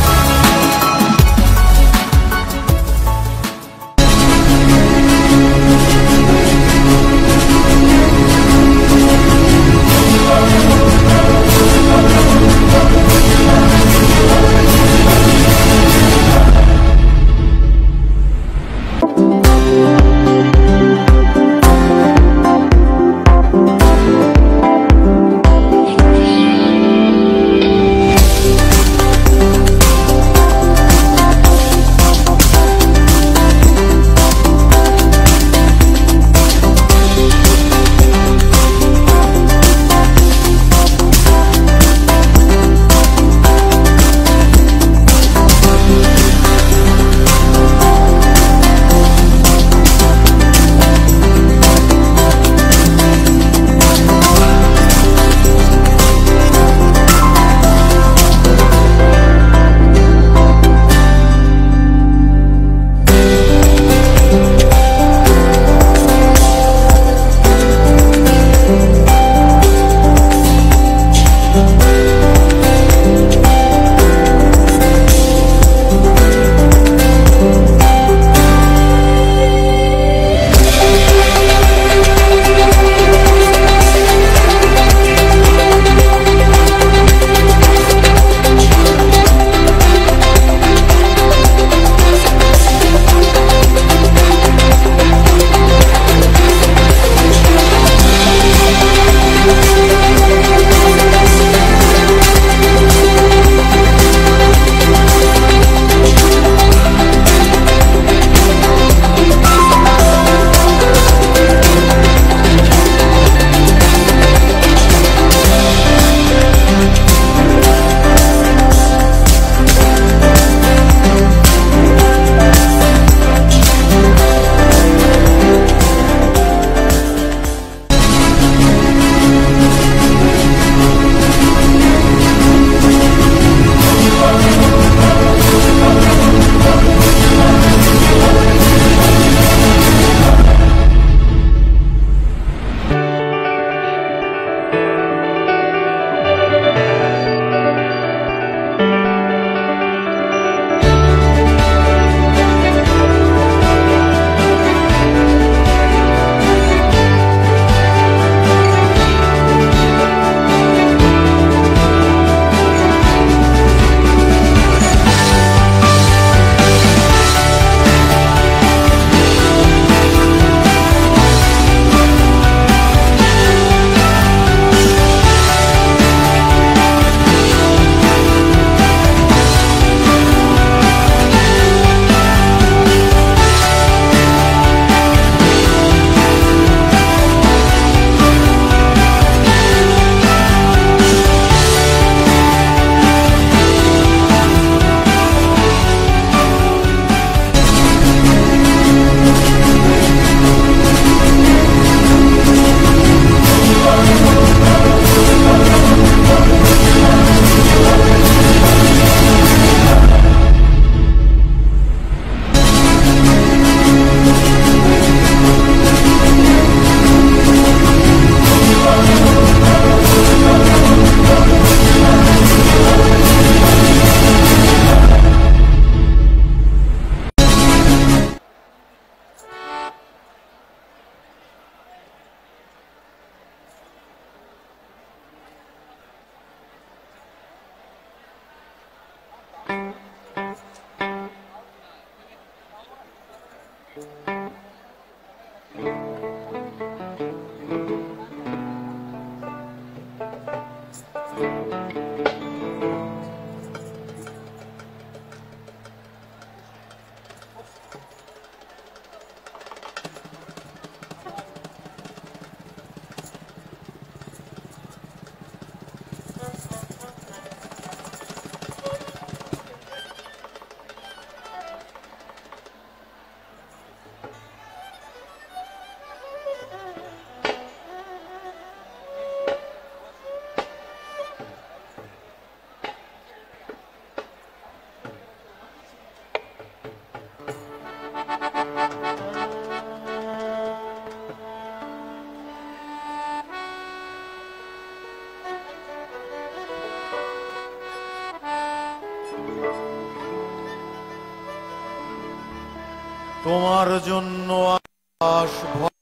Speaker 1: তোমার জন্য আকাশ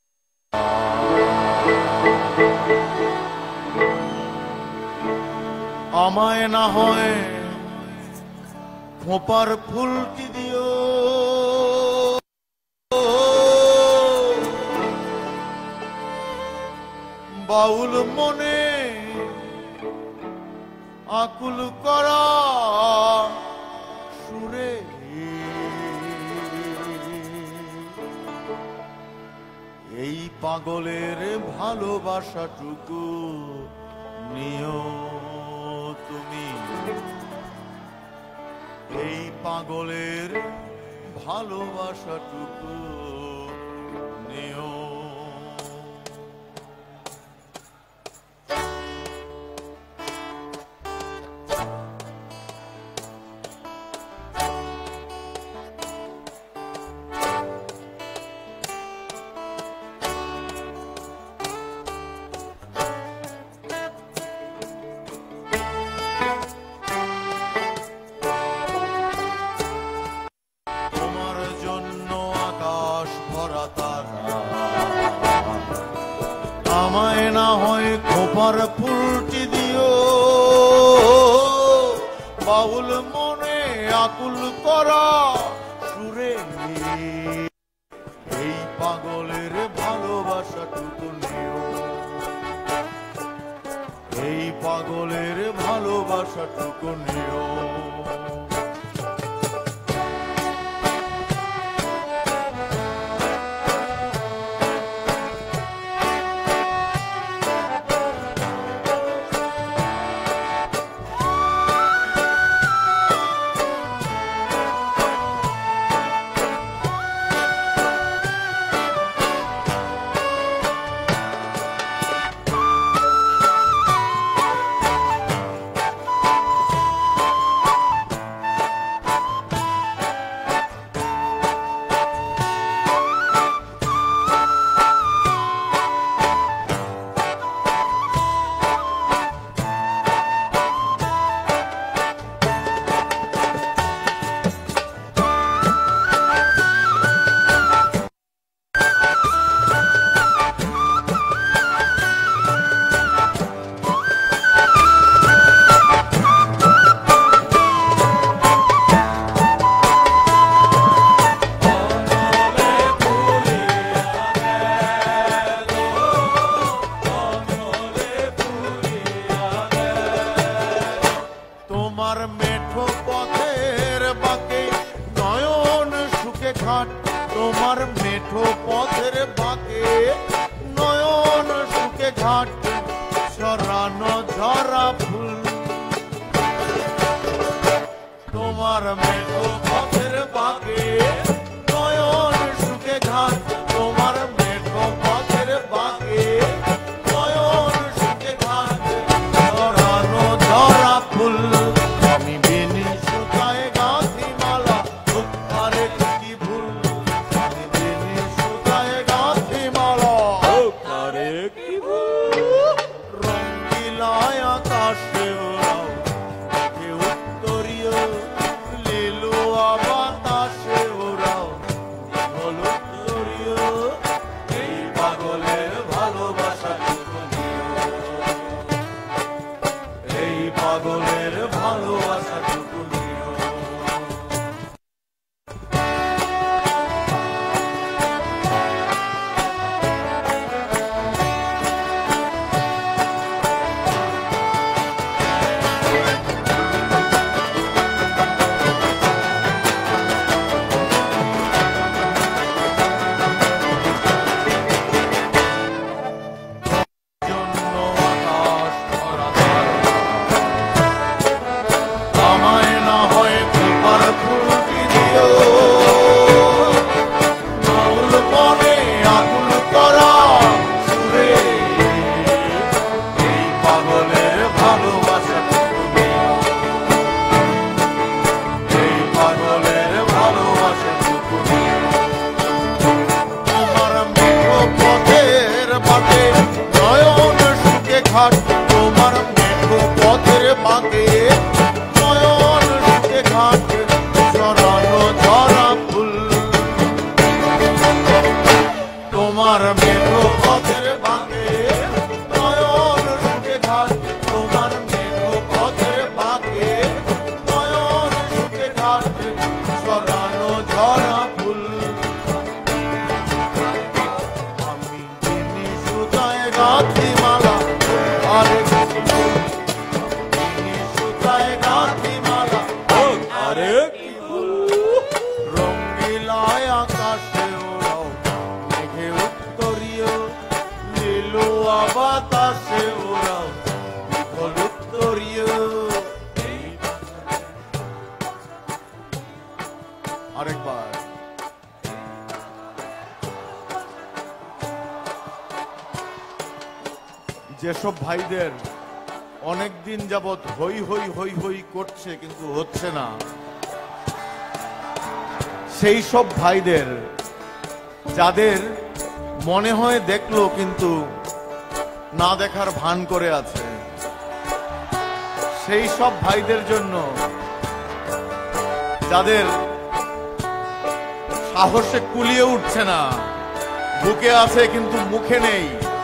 Speaker 1: আমায় না হয় খোপার ফুলটি দিও, বাউল মনে আকুল করা সুরে এই পাগলের ভালোবাসাটুকু নিও তুমি, এই পাগলের ভালোবাসাটুকু নিও। আমায় না হয় খোপার ফুলটি দিও, বাউল মনে আকুল করা সুরে এই পাগলের ভালোবাসাটুকু নিও, এই পাগলের ভালোবাসাটুকু নিও। তোমার মেঠো পথের বাঁকে নয়ন সুখে ঘাট, তোমার মেঠো পথের বাঁকে নয়ন সুখে ঘাট, ছড়ানো ঝরা ফুল। তোমার মেঠো পথের বাঁকে নয়ন সুখে ঘাট, তোমার মেঠো পথের বাঁকে নয়ন সুখে ঘাট, ছড়ানো ঝরা ফুল। পাগলের ভালোবাসাটুকু নিও। ঘাট তোমার মেঠো পথের বাঁকে নয়ন সুখে ঘাট ছড়ানো ঝরা ফুল গাঁথি মালা আরে সুতায় গাঁথি মালা
Speaker 2: আরে
Speaker 1: রঙ্গিলায় আকাশে ওরাও মেঘে উত্তরীয় নীলুয়া বাতাসে ওরাও বিকল উত্তরীয়। আরেকবার যেসব ভাইদের অনেক দিন যাবৎ হই হই হই হই করছে কিন্তু হচ্ছে না, সেই সব ভাইদের যাদের মনে হয় দেখলো কিন্তু না দেখার ভান করে আছে, সেই সব ভাইদের জন্য যাদের সাহসে কুলিয়ে উঠছে না, বুকে আছে কিন্তু মুখে নেই,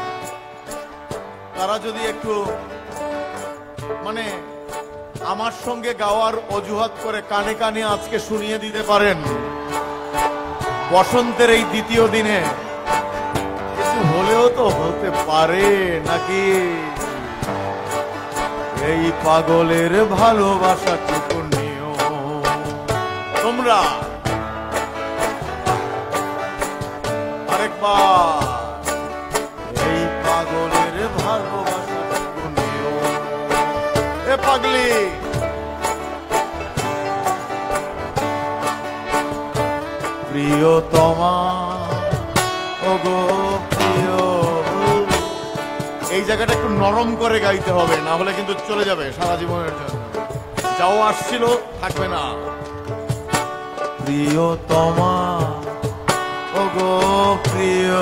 Speaker 1: তারা যদি একটু মানে আমার সঙ্গে গাওয়ার অজুহাত করে কানে কানে আজকে শুনিয়ে দিতে পারেন, বসন্তের এই দ্বিতীয় দিনে কিছু হলেও তো হতে পারে নাকি? এই পাগলের ভালোবাসা টুকু নিও তোমরা আরেকবার, এই পাগলের ভালোবাসা টুকু নিও। এ পাগলি প্রিয়তমা ওগো প্রিয়, এই জায়গাটা একটু নরম করে গাইতে হবে, না হলে কিন্তু চলে যাবে সারা জীবনের জন্য, যাও আসছিল থাকবে না। প্রিয়তমা ওগো প্রিয়,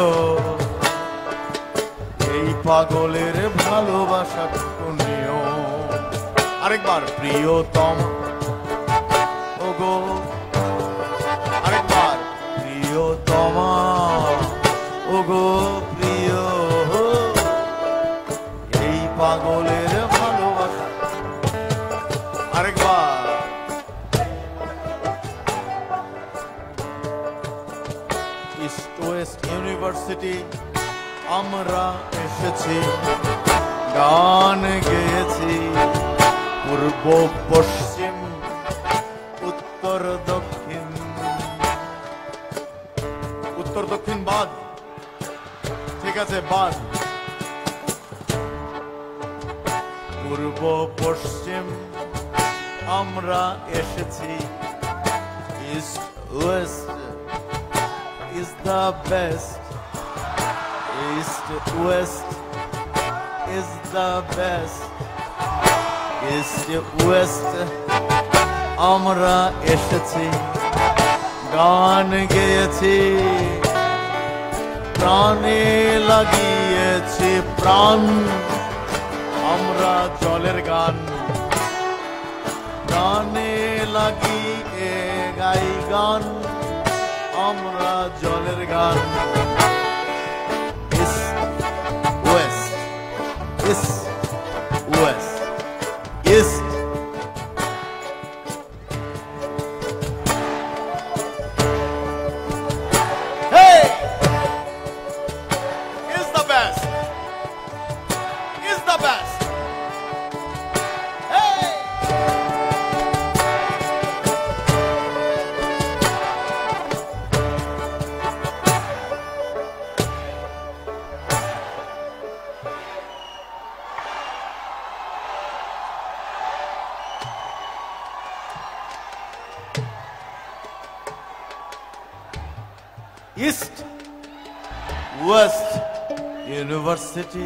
Speaker 1: এই পাগলের ভালোবাসা নিও। আরেকবার প্রিয়তমা ওগো, আরেকবার প্রিয়তমা ওগো প্রিয়, এই পাগলের ভালোবাসা। আরেকবার ইস্ট ওয়েস্ট ইউনিভার্সিটি আমরা এসেছি, গান গেয়েছি, পূর্ব পশ্চিম উত্তর দক্ষিণ, উত্তর দক্ষিণ বাদ, ঠিক আছে বাদ, পূর্ব পশ্চিম আমরা এসেছি, east west is the best, east west is the best, east west আমরা এসেছি, গান গেয়েছি, প্রাণে লাগিয়েছি প্রাণ, আমরা জলের গান, প্রাণে লাগিয়ে গাই গান, আমরা জলের গান। East west, east west, east hey is the best, is the best, hey east west university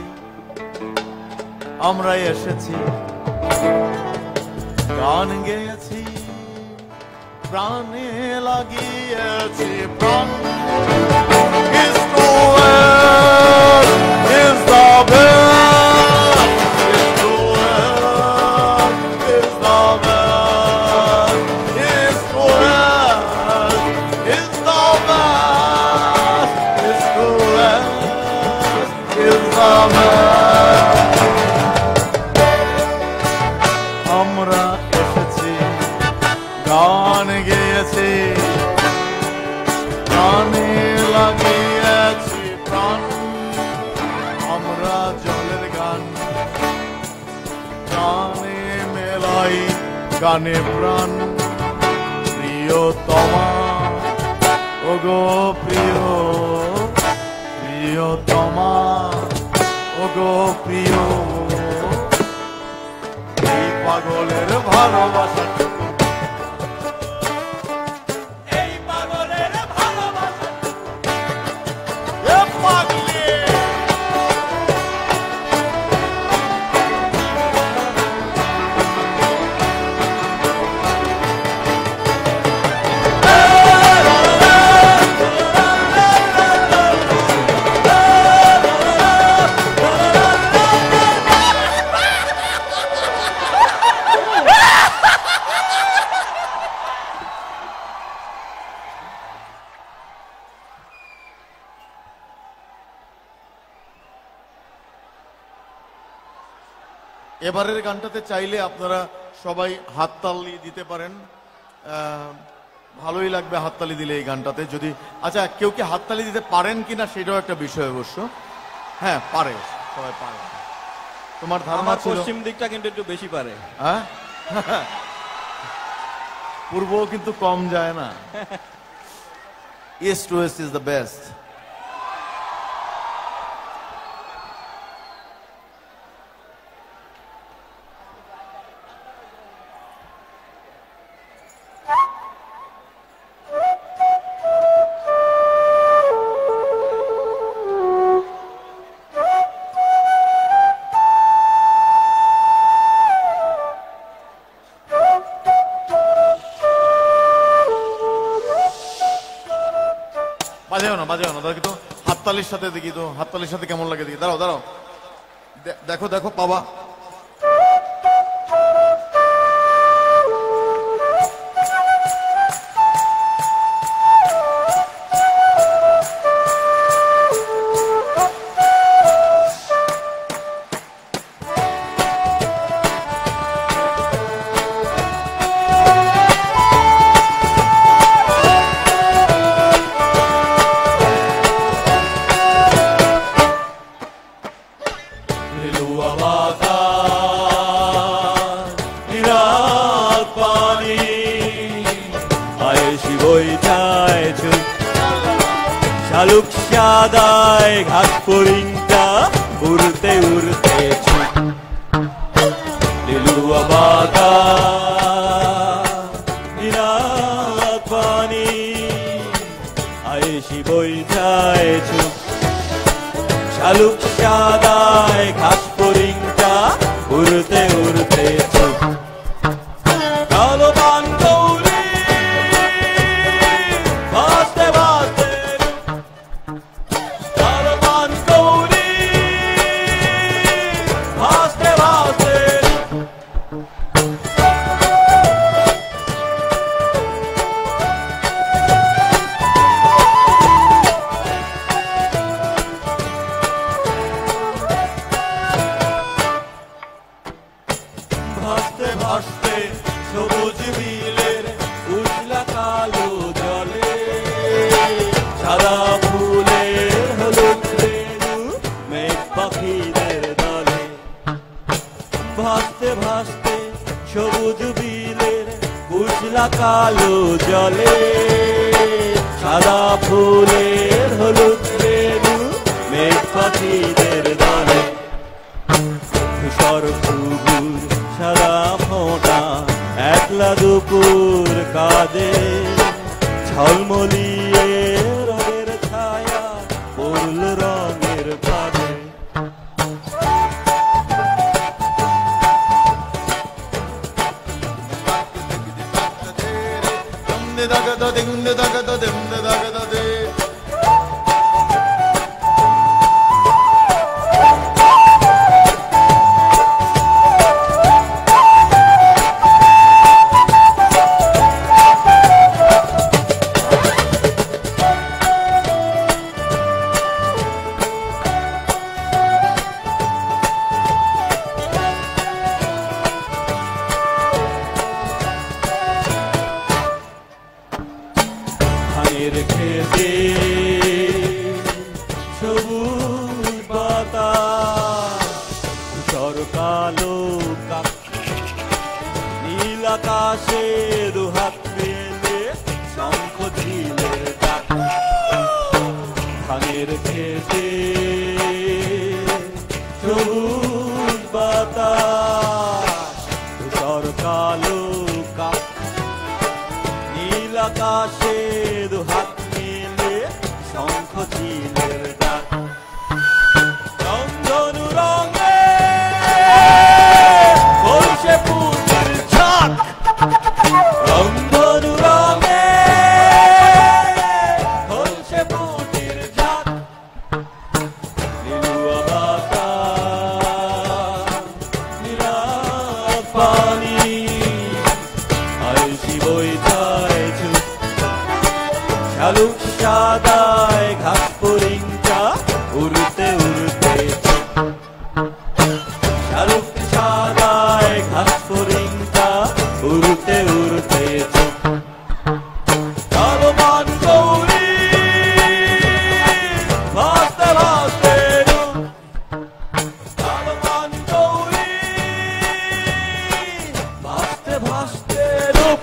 Speaker 1: আমরা এসেছি, গান গেয়েছি, প্রাণে লাগিয়েছি প্রাণ, east west is the best, east west is the best, east west is the best, east west is the best। আমরা এসেছি, গান গেয়েছি, গানে লাগিয়েছি প্রাণ, আমরা গানে প্রাণ প্রিয়তমা, ওগো প্রিয় প্রিয়তমা, ওগো প্রিয়, এই পাগলের ভালোবাসা,
Speaker 3: এই পাগলের ভালোবাসা
Speaker 1: এ পাগলি। এবারের গানটাতে চাইলে আপনারা সবাই হাততালি দিতে পারেন, ভালোই লাগবে হাততালি দিলে এই গানটাতে। যদি আচ্ছা কেউ কি হাততালি দিতে পারেন কিনা সেটাও একটা বিষয় অবশ্য। হ্যাঁ পারে, সবাই পারে। তোমার ধারণা
Speaker 2: আমার
Speaker 1: ছিল
Speaker 2: পশ্চিম দিকটা কিন্তু একটু বেশি পারে।
Speaker 1: হ্যাঁ পূর্বও কিন্তু কম যায় না। East west is the best. বাজাও না বাজাও না, দেখি তো হাততালির সাথে, দেখি তো হাততালির সাথে কেমন লাগে দেখি। দাঁড়াও দাঁড়াও, দেখো দেখো পাবা।
Speaker 3: শালুক সাদায় ঘাট ফড়িংটা উড়তে উড়তে লিলুয়া বাগান পানি আয়েশি বইটায় চুপ, শালুক সাদায় ঘাট ফড়িংটা উড়তে উড়তে চুপ। কালো পান গৌরী ভাসতে ভাসতে, কালো পান গৌরী ভাসতে ভাসতে, ভাসতে ভাসতে সবুজ বিলের উজলা কালো জলে, সাদা ফুলের হলুদ রেণু মেঘ পাখিদের দলে। ভাসতে ভাসতে সবুজ বিলের উজলা কালো জলে, সাদা ফুলের হলুদ রেণু মেঘ পাখিদের দলে। ধূসর পুকুর সাদা ফোঁটা একলা দুপুর কাঁদে, ঝলমলিয়ে রঙের ছায়া পড়ল রঙের ফাঁদে। ধানের খেতে সবুজ বাতাস, ধূসর কালো নীল আকাশ আকাশে দুহাত মেলে শঙ্খ ঝিলের ডাক ধানের খেতে সবুজ বাতাস ধূসর কালো কাক নীল আকাশে দুহাত মেলে শঙ্খ ঝিলের ডাক রংধনু রঙে বলছে পুতির ঝাঁক রংধনু রঙে বলছে পুতির ঝাঁক নীলুয়া বাতাস নীলা পানি আয়ুষি বইতায় চুপ শালুক সাদায় ঘাস পরিংটা উড়তে উড়তে শালুক সাদায় ঘাস পরিংটা উড়তে উড়তে কালো মান গৌরী ভাসতে ভাসতে কালো মান গৌরী ভাসতে ভাসতে রূপ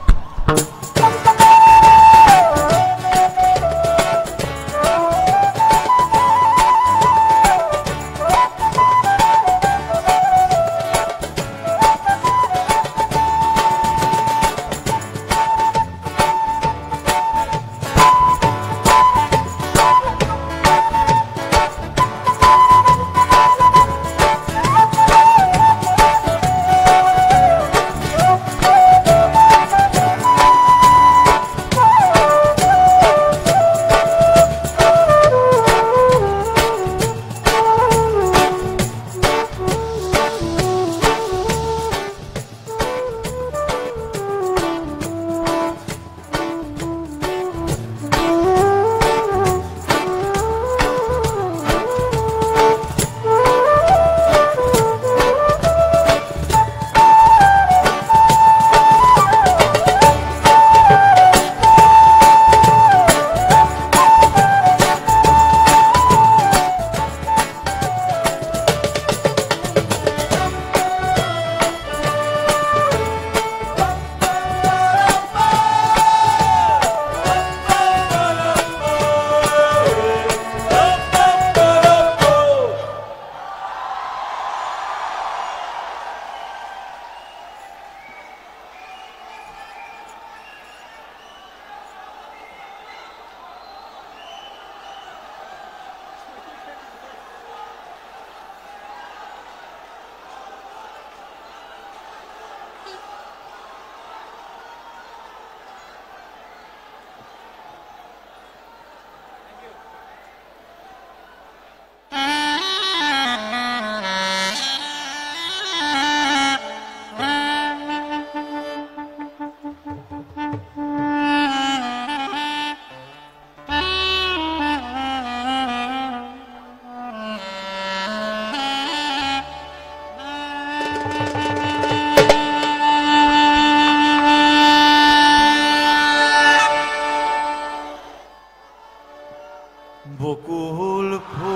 Speaker 3: বকুল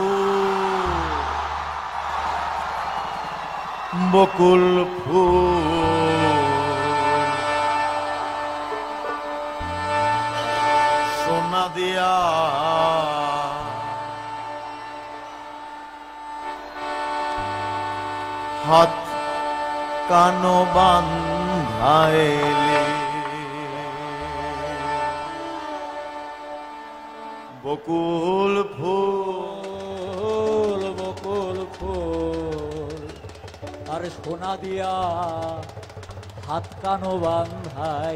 Speaker 3: ফুল বকুল ফুল সোনা দিয়া হাত কানো বান্ধাইলে বকুল ফুল বকুল ফুল আর সোনা দিয়া হাত কানো বান্ধাই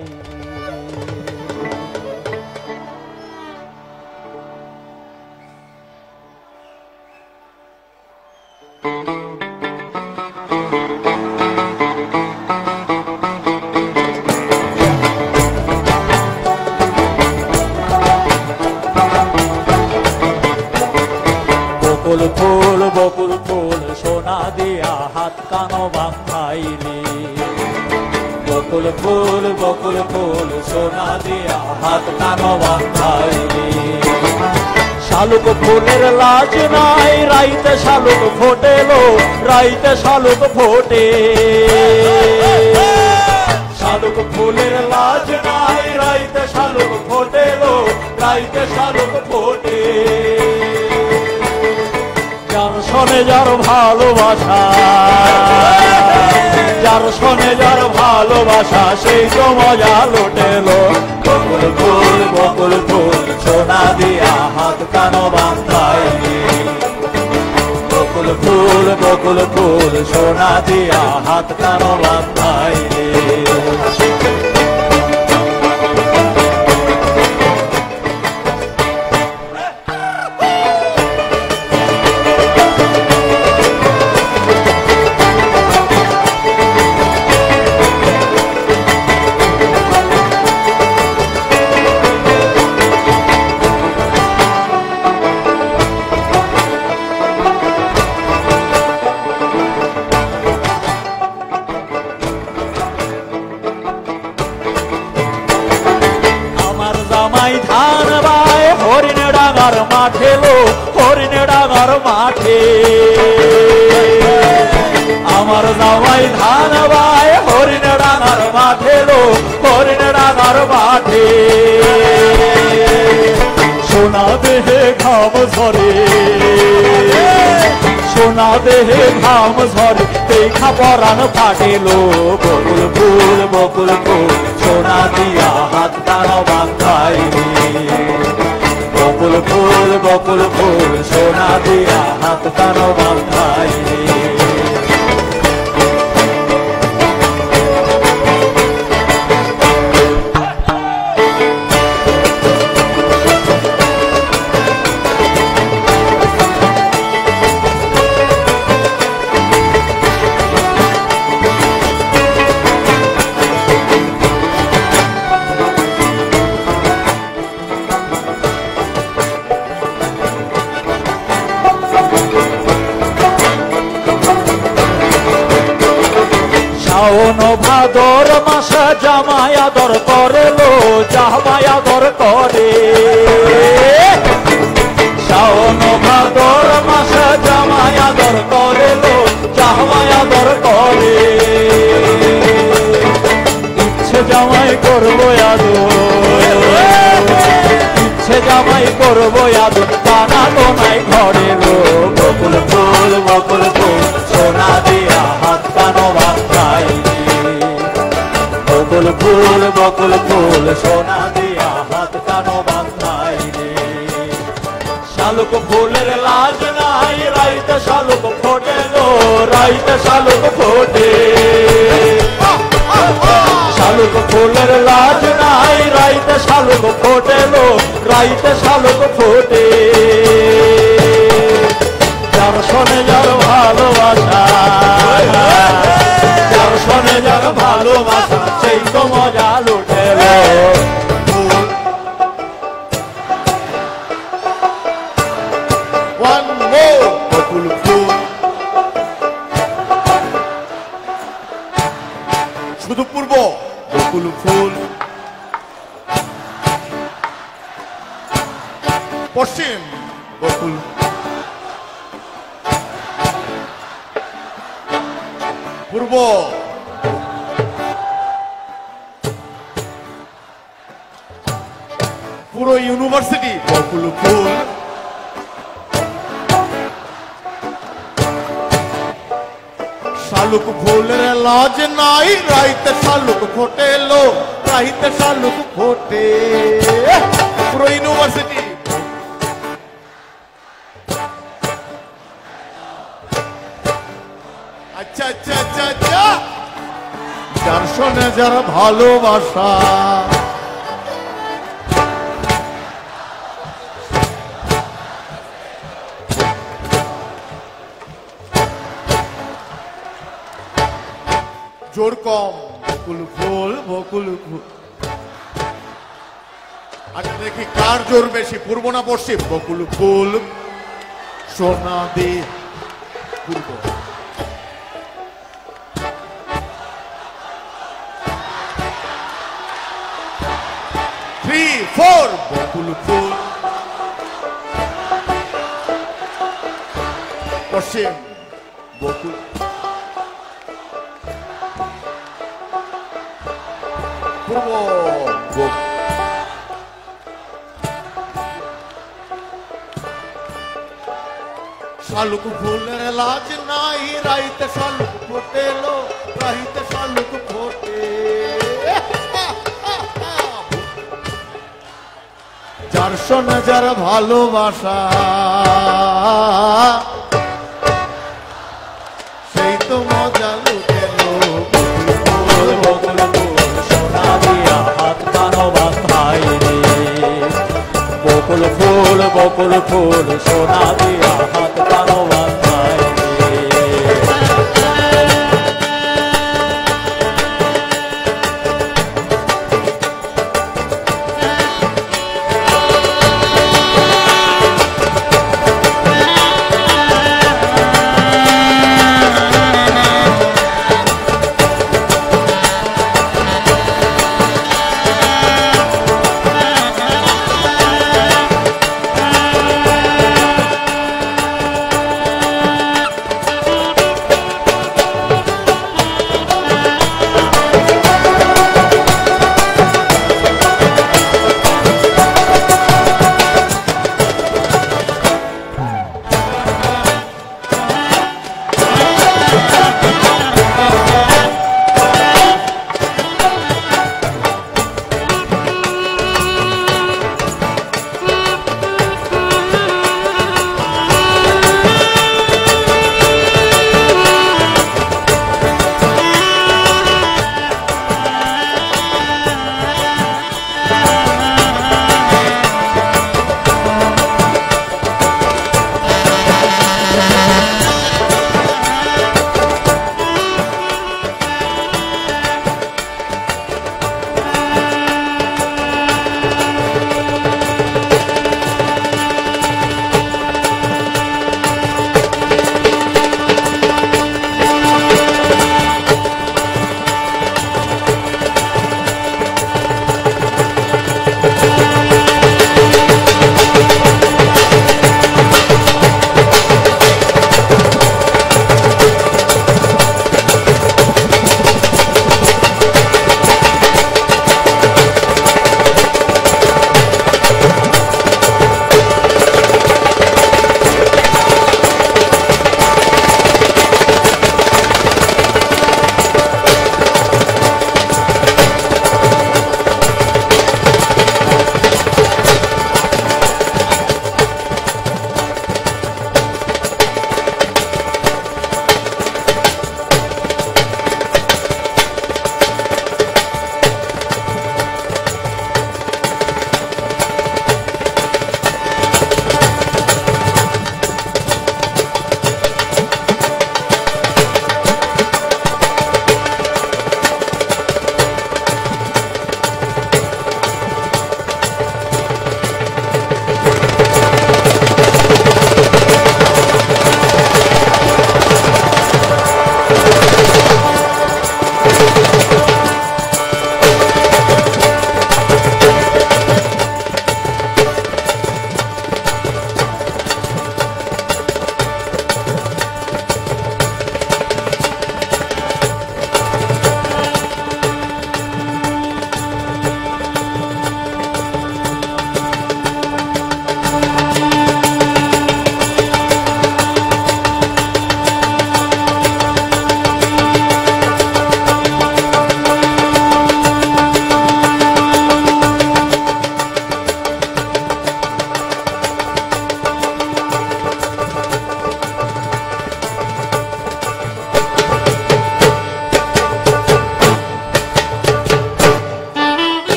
Speaker 3: বকুল ফুল সোনা দিয়া হাত কানো বান্ধাইলি বকুল ফুল সোনা দিয়া হাত কানো বান্ধাইলি শালুক ফুলের লাজ নাই রাইতে শালুক ফোটেলো রাইতে শালুক ফোটে শালুক ফুলের লাজ নাই, রাইতে শালুক ফোটেলো, রাইতে শালুক ফোটে। যার শোনে যার ভালোবাসা, যার শোনে যার ভালোবাসা, সেই তো মজা লুটেলো। বকুল ফুল সোনা দিয়া হাত কানো বান্ধাইলি। বকুল ফুল সোনা দিয়া হাত কানো বান্ধাইলি। ধান বায় হরিণ ডাঙার মাঠে লো, হরিণ ডাঙার মাঠে। আমার জামাই ধান বায় হরিণ ডাঙার মাঠে লো, হরিণ ডাঙার মাঠে। সোনা দেহে ঘাম ঝরে, সোনা দেহে ঘাম ঝরে, দেখা পরাণ ফাটেলো। বকুল ফুল সোনা দিয়া হাত কানো বান্ধাইলি। বকুল ফুল সোনা দিয়া হাত কানো বান্ধাইলি। শাওন ভাদর মাসে জামাই আদর করে লো, জামাই আদর করে। শাওন ভাদর মাসে জামাই আদর করে লো, জামাই আদর করে। ইচ্ছে জামাই করবো আদর, ইচ্ছে জামাই করবো আদর, টানা তো নাই ঘরে লো। বকুল ফুল সোনা দিয়া হাত কানো বান্ধাইলি। বকুল ফুল সোনা দিয়া হাত কানো বান্ধাইলি। শালুক ফুলের লাজ নাই, রাইতে শালুক ফোটেলো, রাইতে শালুক ফোটে। শালুক ফুলের লাজ নাই, রাইতে শালুক ফোটেলো, রাইতে শালুক ফোটে। যার শোনে যার ভালোবাসা, যার শোনে যার ভালোবাসা, সেই তো মজা লুটেলো।
Speaker 1: বকুল ফুল শুধু পূর্ব, বকুল ফুল পশ্চিম, বকুল পূর্ব, পুরো ইউনিভার্সিটি। বকুল ফুল শালুক ফুলের লাজ নাই, রাইতে শালুক ফোটেলো, রাইতে শালুক ফোটে। পুরো ইউনিভার্সিটি। আচ্ছা আচ্ছা আচ্ছা আচ্ছা, যার শোনে যার ভালোবাসা, জোর কম। বকুল ফুল আচ্ছা দেখি কার জোর বেশি, পূর্ব না পশ্চিম? বকুল ফুল সোনা দে পূর্ব। 3, 4 বকুল ফুল পশ্চিম, বকুল
Speaker 4: অপূর্ব।
Speaker 1: শালুক ফুলের লাজ নাই, রাইতে শালুক ফোটেলো, রাইতে শালুক ফোটে। যার শোনা যার ভালোবাসা, সেই তো মজা লুটেলো।
Speaker 3: বকুল ফুল সোনা দিয়া হাত কানো বাঁধাই রে, বকুল ফুল সোনা দিয়া হাত কানো বাঁধাই রে।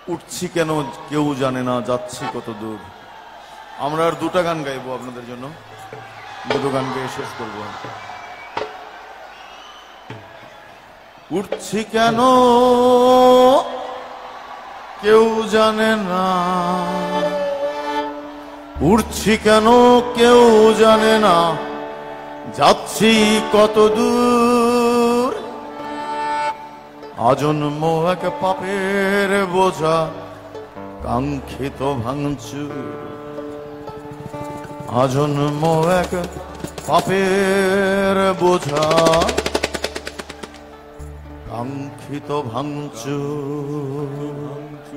Speaker 1: উঠছি কেন কেউ জানে না, যাচ্ছি কত দূর। আমরা আর দুটা গান গাইবো আপনাদের জন্য, দুটো গান গেয়ে শেষ করবো। উঠছি কেন কেউ জানে না, উঠছি কেন কেউ জানে না, যাচ্ছি কত দূর। আজন্ম এক পাপের বোঝা, কাঙ্ক্ষিত ভাঙচুর। আজন্ম এক পাপের বোঝা, কাঙ্ক্ষিত ভাঙচুর।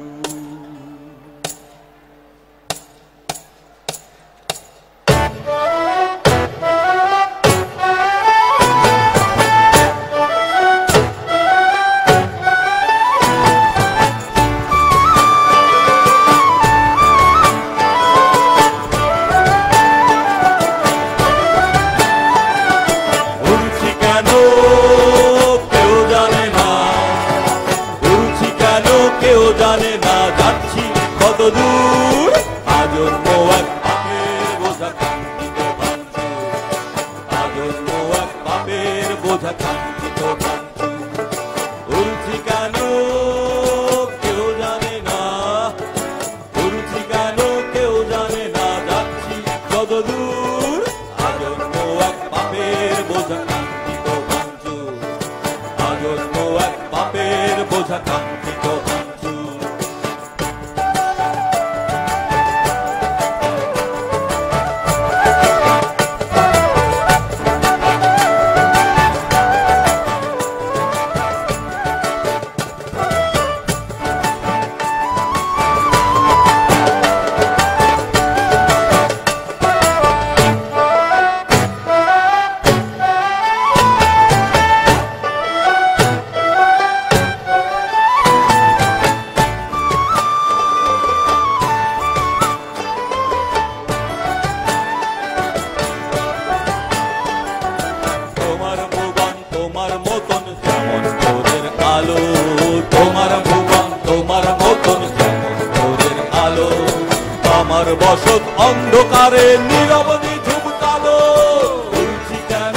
Speaker 3: বসত অন্ধকারে নীরবনি ঝুমকালো। উঠছি কেন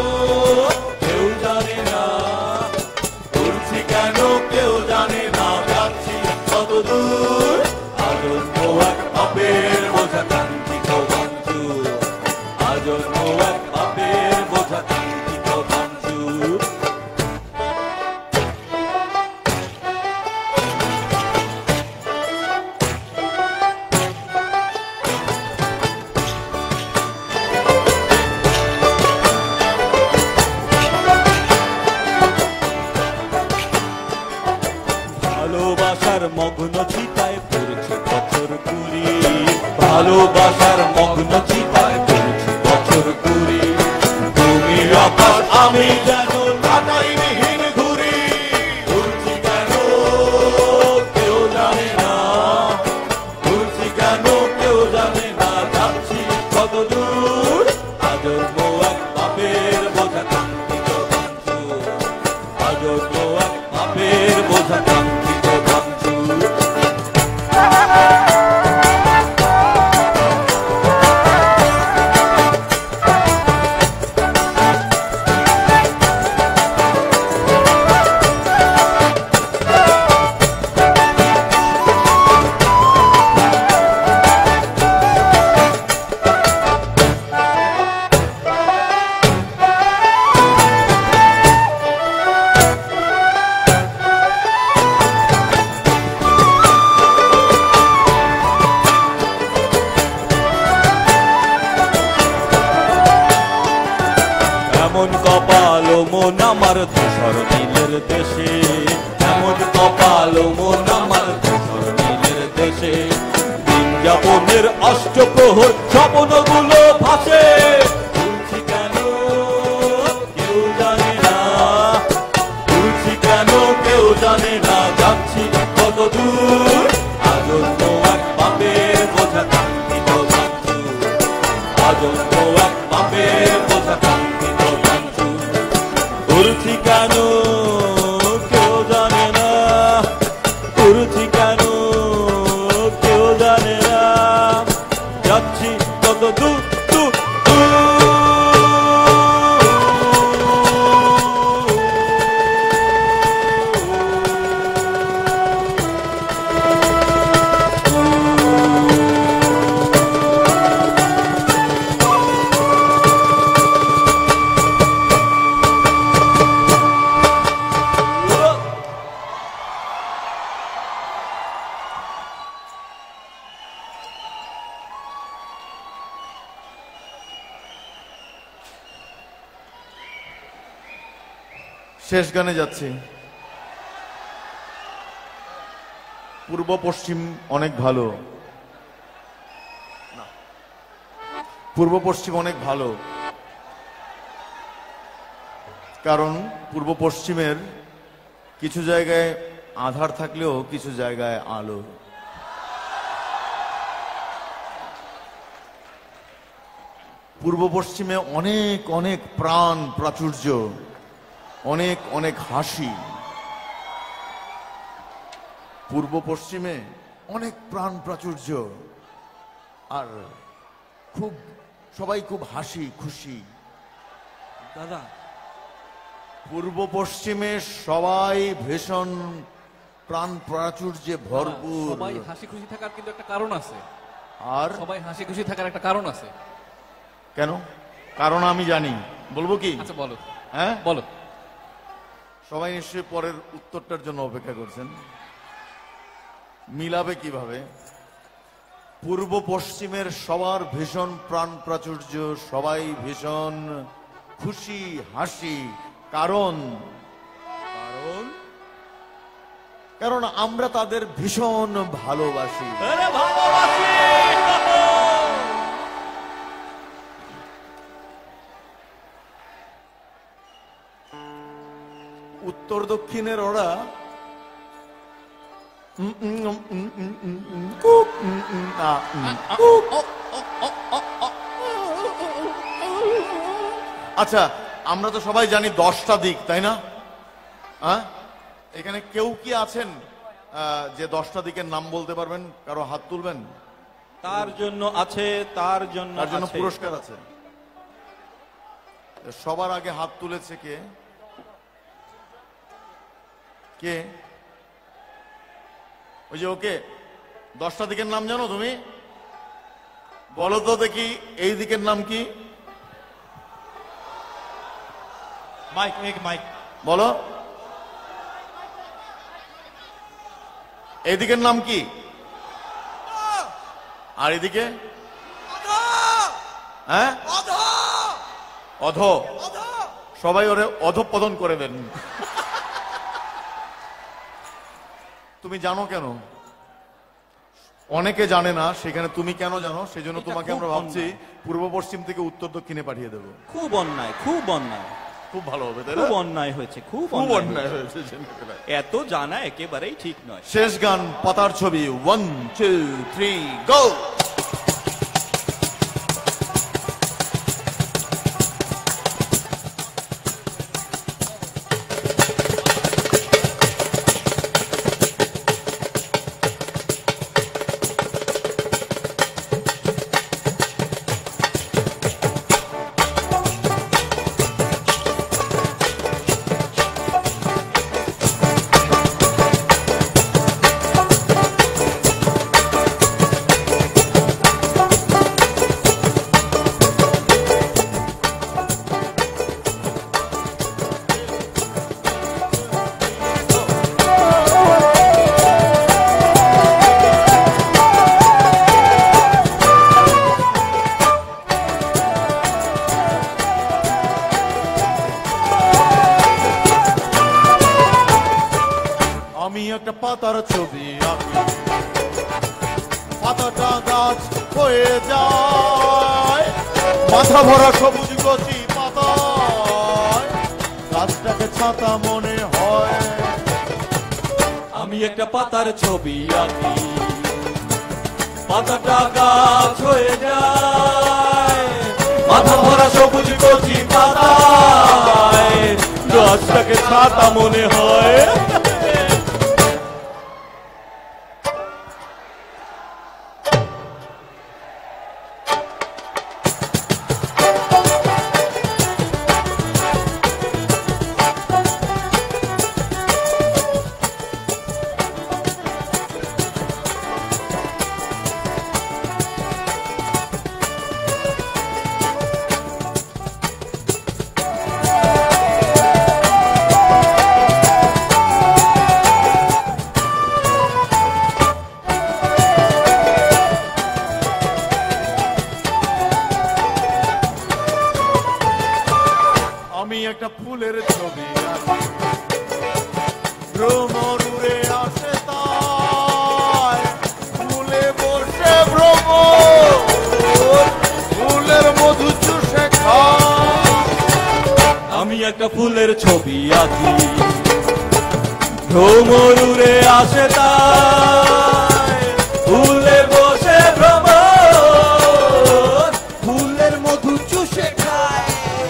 Speaker 3: কেউ জানে না, উঠছি কেন কেউ জানে না, যাচ্ছি কত দূর। আজন্ম এক পাপের বোঝা, কাঙ্ক্ষিত ভাঙচুর। আজন্ম এক পাপের বোঝা, কাঙ্ক্ষিত ভাঙচুর। ভালোবাসার মগ্ন চিতায় পড়ছে বছর কুড়ি, ভালোবাসার মগ্ন চিতায় পড়ছে বছর কুড়ি। তুমি আকাশ আমি যেন কাটাই বিহীন ঘুরি। উঠছি কেন কেউ জানে না, উঠছি কেন কেউ জানে না, যাচ্ছি কত দূর। আজন্ম এক পাপের বোঝা, কাঙ্ক্ষিত ভাঙচুর। আজন্ম এক পাপের বোঝা, কাঙ্ক্ষিত ভাঙচুর। এমন কপাল মন আমার ধূসর নীলের দেশে, এমন কপাল মন আমার ধূসর নীলের দেশে। দিন যাপনের অষ্টপ্রহর স্বপ্নগুলো ভাসে। উঠছি কেন কেউ জানে না, উঠছি কেন কেউ জানে না, যাচ্ছি কত দূর। আজন্ম এক পাপের বোঝা, কাঙ্ক্ষিত ভাঙচুর। আজন্ম এক পাপের বোঝা, কাঙ্ক্ষিত ভাঙচুর। উঠছি কেন কেউ জানে না, উঠছি কেন
Speaker 1: শেষ গানে যাচ্ছি। পূর্ব পশ্চিম অনেক ভালো, পূর্ব পশ্চিম অনেক ভালো, কারণ পূর্ব পশ্চিমের কিছু জায়গায় আধার থাকলেও কিছু জায়গায় আলো। পূর্ব পশ্চিমে অনেক অনেক প্রাণ প্রাচুর্য, অনেক অনেক হাসি। পূর্ব পশ্চিমে অনেক প্রাণ প্রাচুর্য, আর খুব সবাই খুব হাসি খুশি।
Speaker 5: দাদা
Speaker 1: পূর্ব পশ্চিমে সবাই ভীষণ প্রাণ প্রাচুর্যে ভরপুর।
Speaker 4: সবাই হাসি খুশি থাকার কিন্তু একটা কারণ আছে।
Speaker 1: আর
Speaker 4: সবাই হাসি খুশি থাকার একটা কারণ আছে।
Speaker 1: কেন? কারণ আমি জানি, বলবো কি?
Speaker 4: আচ্ছা বলো।
Speaker 1: হ্যাঁ
Speaker 4: বলো।
Speaker 1: সবাই নিশ্চয়ই পরের উত্তরটার জন্য অপেক্ষা করছেন। মিলাবে কিভাবে? পূর্ব পশ্চিমের সবার ভীষণ প্রাণ প্রাচুর্য, সবাই ভীষণ খুশি হাসি। কারণ কারণ আমরা তাদের ভীষণ ভালোবাসি। উত্তর দক্ষিণের ওরা আচ্ছা, আমরা তো সবাই জানি 10টা দিক, তাই না? এখানে কেউ কি আছেন যে 10টা দিকের নাম বলতে পারবেন? কারো হাত তুলবেন?
Speaker 2: তার জন্য আছে, তার জন্য
Speaker 1: পুরস্কার আছে। সবার আগে হাত তুলেছে কে? কে? ওই যে ওকে, 10টা দিকের নাম জানো তুমি? বলো তো দেখি, এই দিকের নাম কি?
Speaker 2: মাইক মাইক
Speaker 1: বলো। এই দিকের নাম কি? আর এদিকে? হ্যাঁ, অধ। সবাই ওরে অধঃপতন করে দেন। তুমি জানো কেন? অনেকে জানে না, সেখানে তুমি কেন জানো? সেই জন্য তোমাকে আমরা ভাবছি পূর্ব পশ্চিম থেকে উত্তর দক্ষিণে পাঠিয়ে দেবো।
Speaker 2: খুব অন্যায়, খুব অন্যায়,
Speaker 1: খুব ভালো হবে, তাই না?
Speaker 2: খুব অন্যায় হয়েছে, খুব অন্যায় হয়েছে। এত জানা একেবারেই ঠিক নয়।
Speaker 1: শেষ গান, পাতার ছবি। 1 2 3 গো। একটা পাতার ছবি আঁকি, পাতাটা গাছ হয়ে যায়, মাথা ভরা সবুজ কচি পাতায় গাছটাকে ছাতা মনে হয়।
Speaker 3: আমি একটা পাতার ছবি আঁকি, পাতাটা গাছ হয়ে যায়, মাথা ভরা সবুজ কচি পাতায় গাছটাকে ছাতা মনে হয়। একটা ফুলের ছবি আঁকি ভ্রমর উড়ে আসে তাই ফুলে বসে ভ্রমর ফুলের মধু চুষে খায়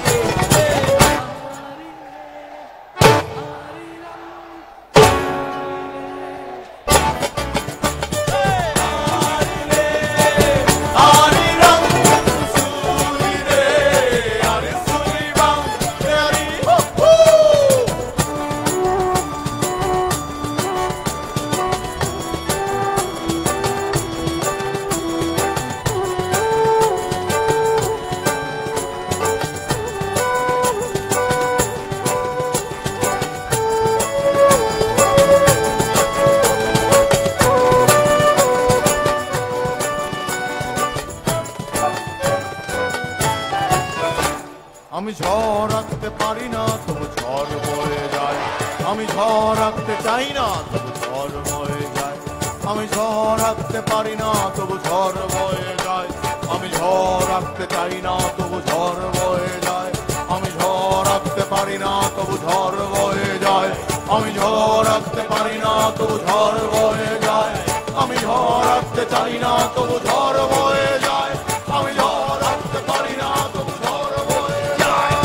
Speaker 1: আমি ঝড় রাখতে পারি না তবু ঝড় বয়ে যায় আমি ঝড় রাখতে চাই না তবু ঝড় বয়ে যায় আমি ঝড় রাখতে পারি না তবু ঝড় বয়ে যায় আমি ঝড় রাখতে চাই না তবু ঝড় বয়ে যায় আমি ঝড় রাখতে পারি না তবু ঝড় বয়ে যায় আমি ঝড় রাখতে পারি না তবু ঝড় বয়ে যায় আমি ঝড় রাখতে চাই না তবু ঝড় বয়ে যায় আমি ঝড় রাখতে পারি না তবু ঝড় বয়ে যায়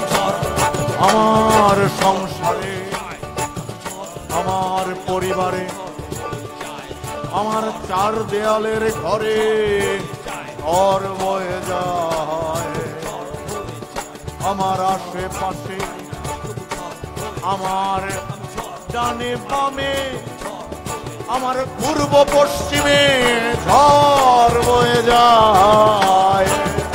Speaker 1: আমার সংসারে আমার পরিবারে আমার চার দেয়ালের ঘরে ঝড় বয়ে যায় আমার আশেপাশে আমার ডানে বামে আমার পূর্ব পশ্চিমে ঝড় বয়ে যায়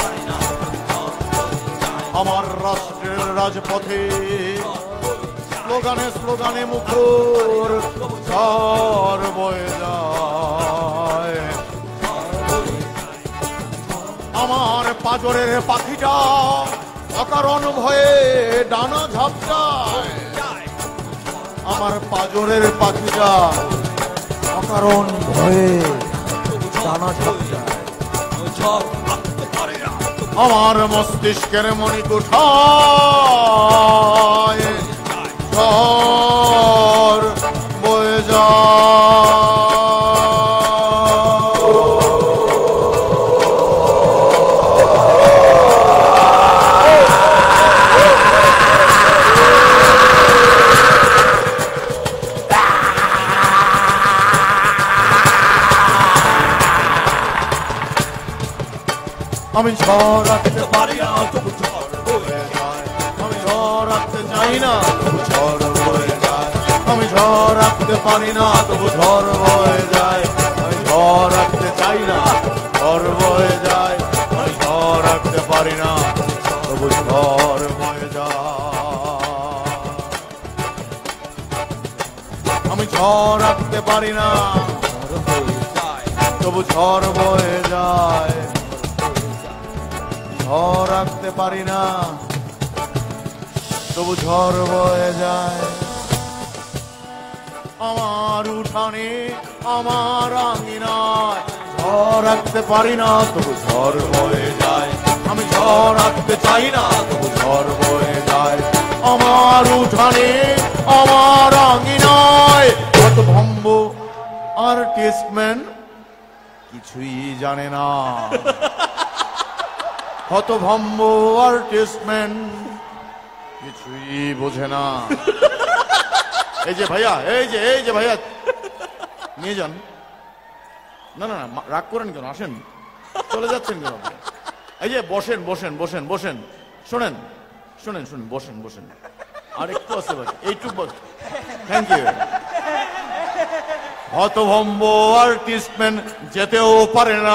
Speaker 1: আমার রাষ্ট্রের রাজপথে স্লোগানে স্লোগানে মুখর ঝড় বয়ে যায় আমার পাজরের পাখিটা অকারণ ভয়ে ডানা ঝাপটায় আমার পাজরের পাখিটা অকারণ ভয়ে ডানা ঝাপটায় আমার মস্তিষ্কের মণিকুঠায় ঝড় বয়ে যায় আমি ঝড় রাখতে পারি না তবু ঝড় বয়ে যায় আমি ঝড় রাখতে চাই না তবু ঝড় বয়ে যায় আমি ঝড় রাখতে পারি না তবু ঝড় বয়ে যায় আমি ঝড় রাখতে চাই না ঝড় বয়ে যায় আমি ঝড় রাখতে পারি না তবু ঝড় বয়ে যায় আমি ঝড় রাখতে পারি না তবু ঝড় বয়ে যায় ঝড় রাখতে পারি না তবু ঝড় বয়ে যায় আমার উঠানে আমার আঙিনায় ঝড় রাখতে পারি না তবু ঝড় বয়ে যায় আমি ঝড় রাখতে চাই না তবু ঝড় বয়ে যায় আমার উঠানে আমার আঙিনায় হতভম্ব আর্টিস্টম্যান কিছুই জানে না হতভম্ব আর্টিস্টম্যান কিছুই বোঝে না এই যে ভাইয়া এই যে ভাইয়া নিয়ে যান না না না রাগ করেন কেন আসেন চলে যাচ্ছেন কেন এই যে বসেন বসেন বসেন বসেন শোনেন শোনেন শুনেন বসেন বসেন আর একটু আছে ভাই এইটুকু বস থ্যাংক ইউ হতভম্ব আর্টিস্টম্যান যেতেও পারে না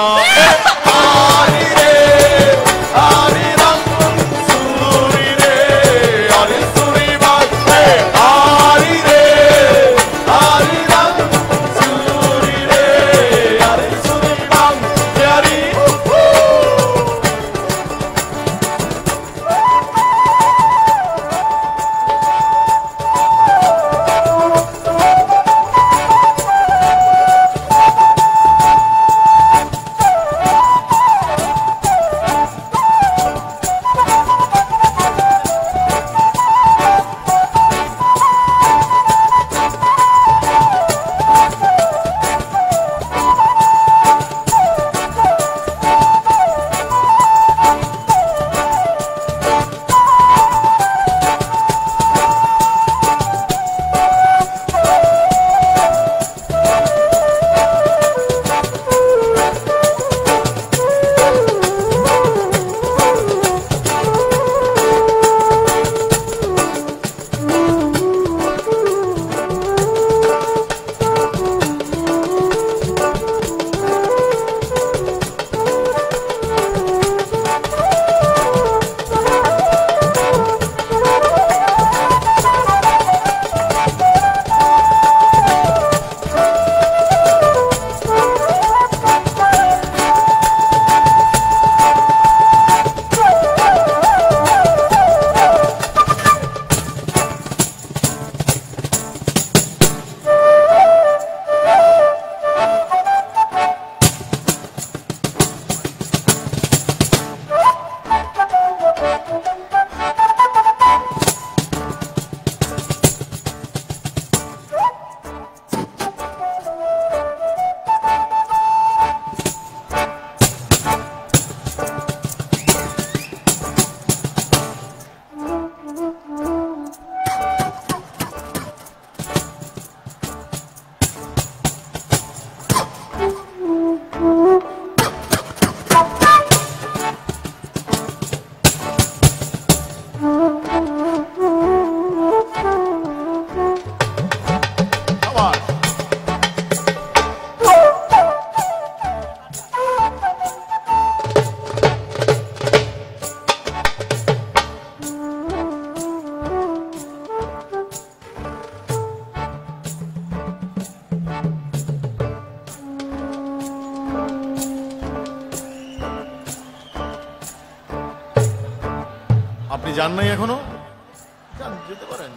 Speaker 1: আপনি যান নাই এখনো? যান, যেতে পারেন।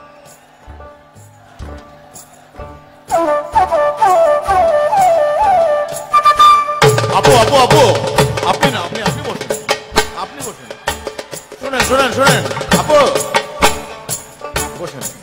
Speaker 1: আপু আপু আপু, আপনি না, আপনি আপনি বসেন, আপনি বসেন। শোনেন শোনেন শোনেন আপু, বসেন।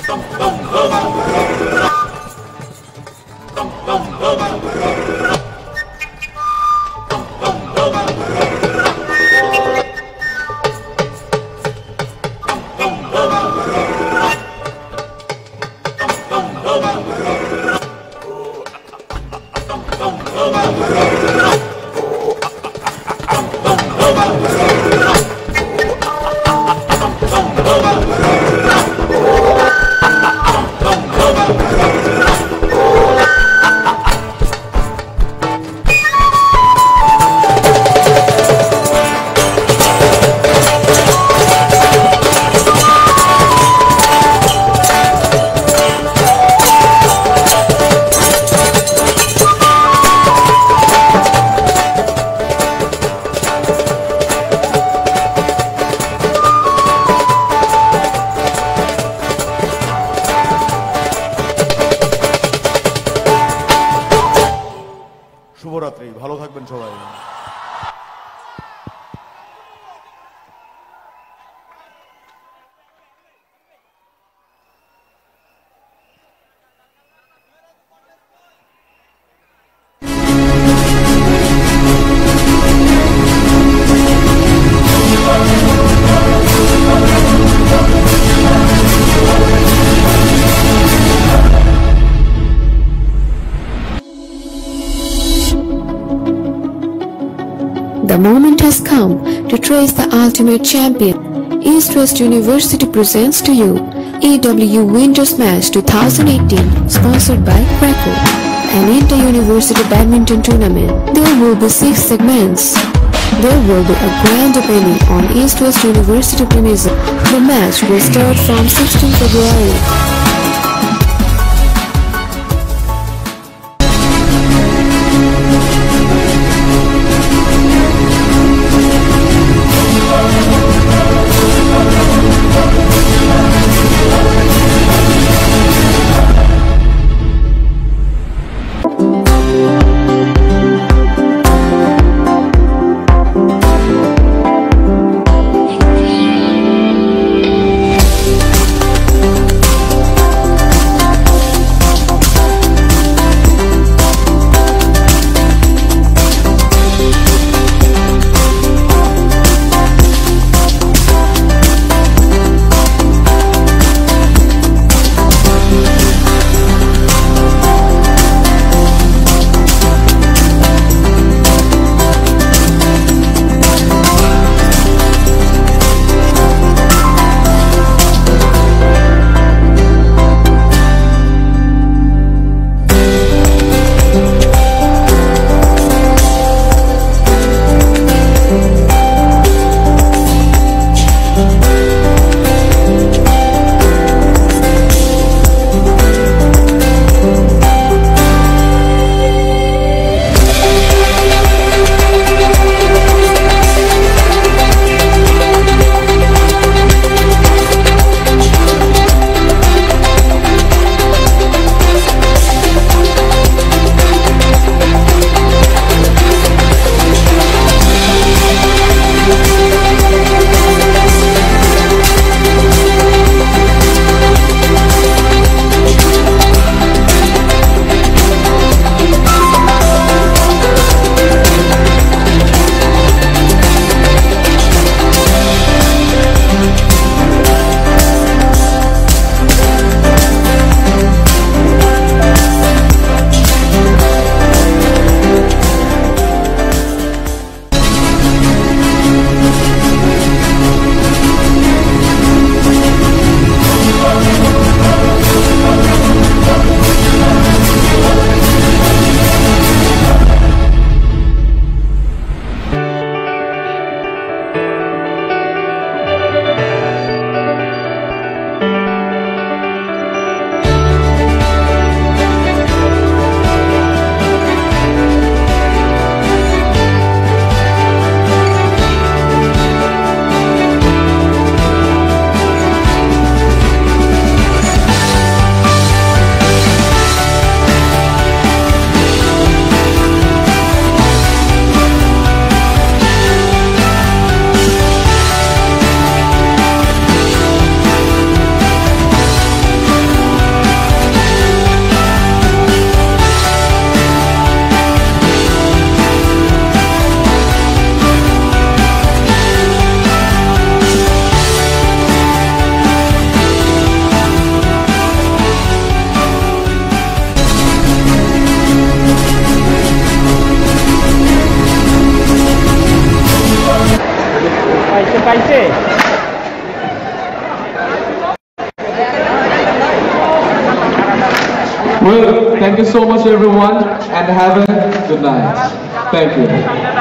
Speaker 1: শুভরাত্রি, ভালো থাকবেন সবাই।
Speaker 6: The moment has come to trace the ultimate champion. East West University presents to you EW Winters Match 2018, sponsored by Krakow, an inter-university badminton tournament. There will be 6 segments. There will be a grand opening on East West University premises. The match will start from 16 February.
Speaker 7: Well, thank you so much everyone and have a good night. Thank you.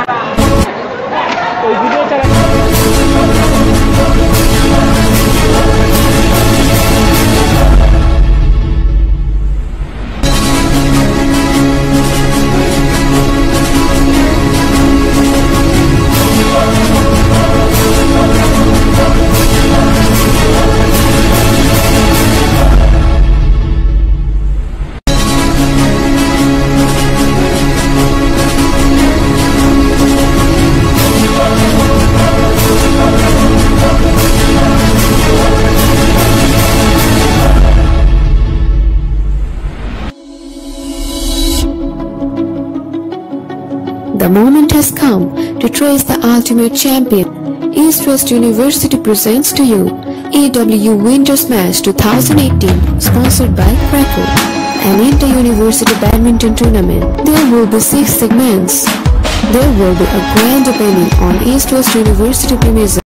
Speaker 6: The moment has come to trace the ultimate champion. East West University presents to you EW Winters Match 2018, sponsored by Crackle, an inter-university badminton tournament. There will be 6 segments. There will be a grand opening on East West University premises.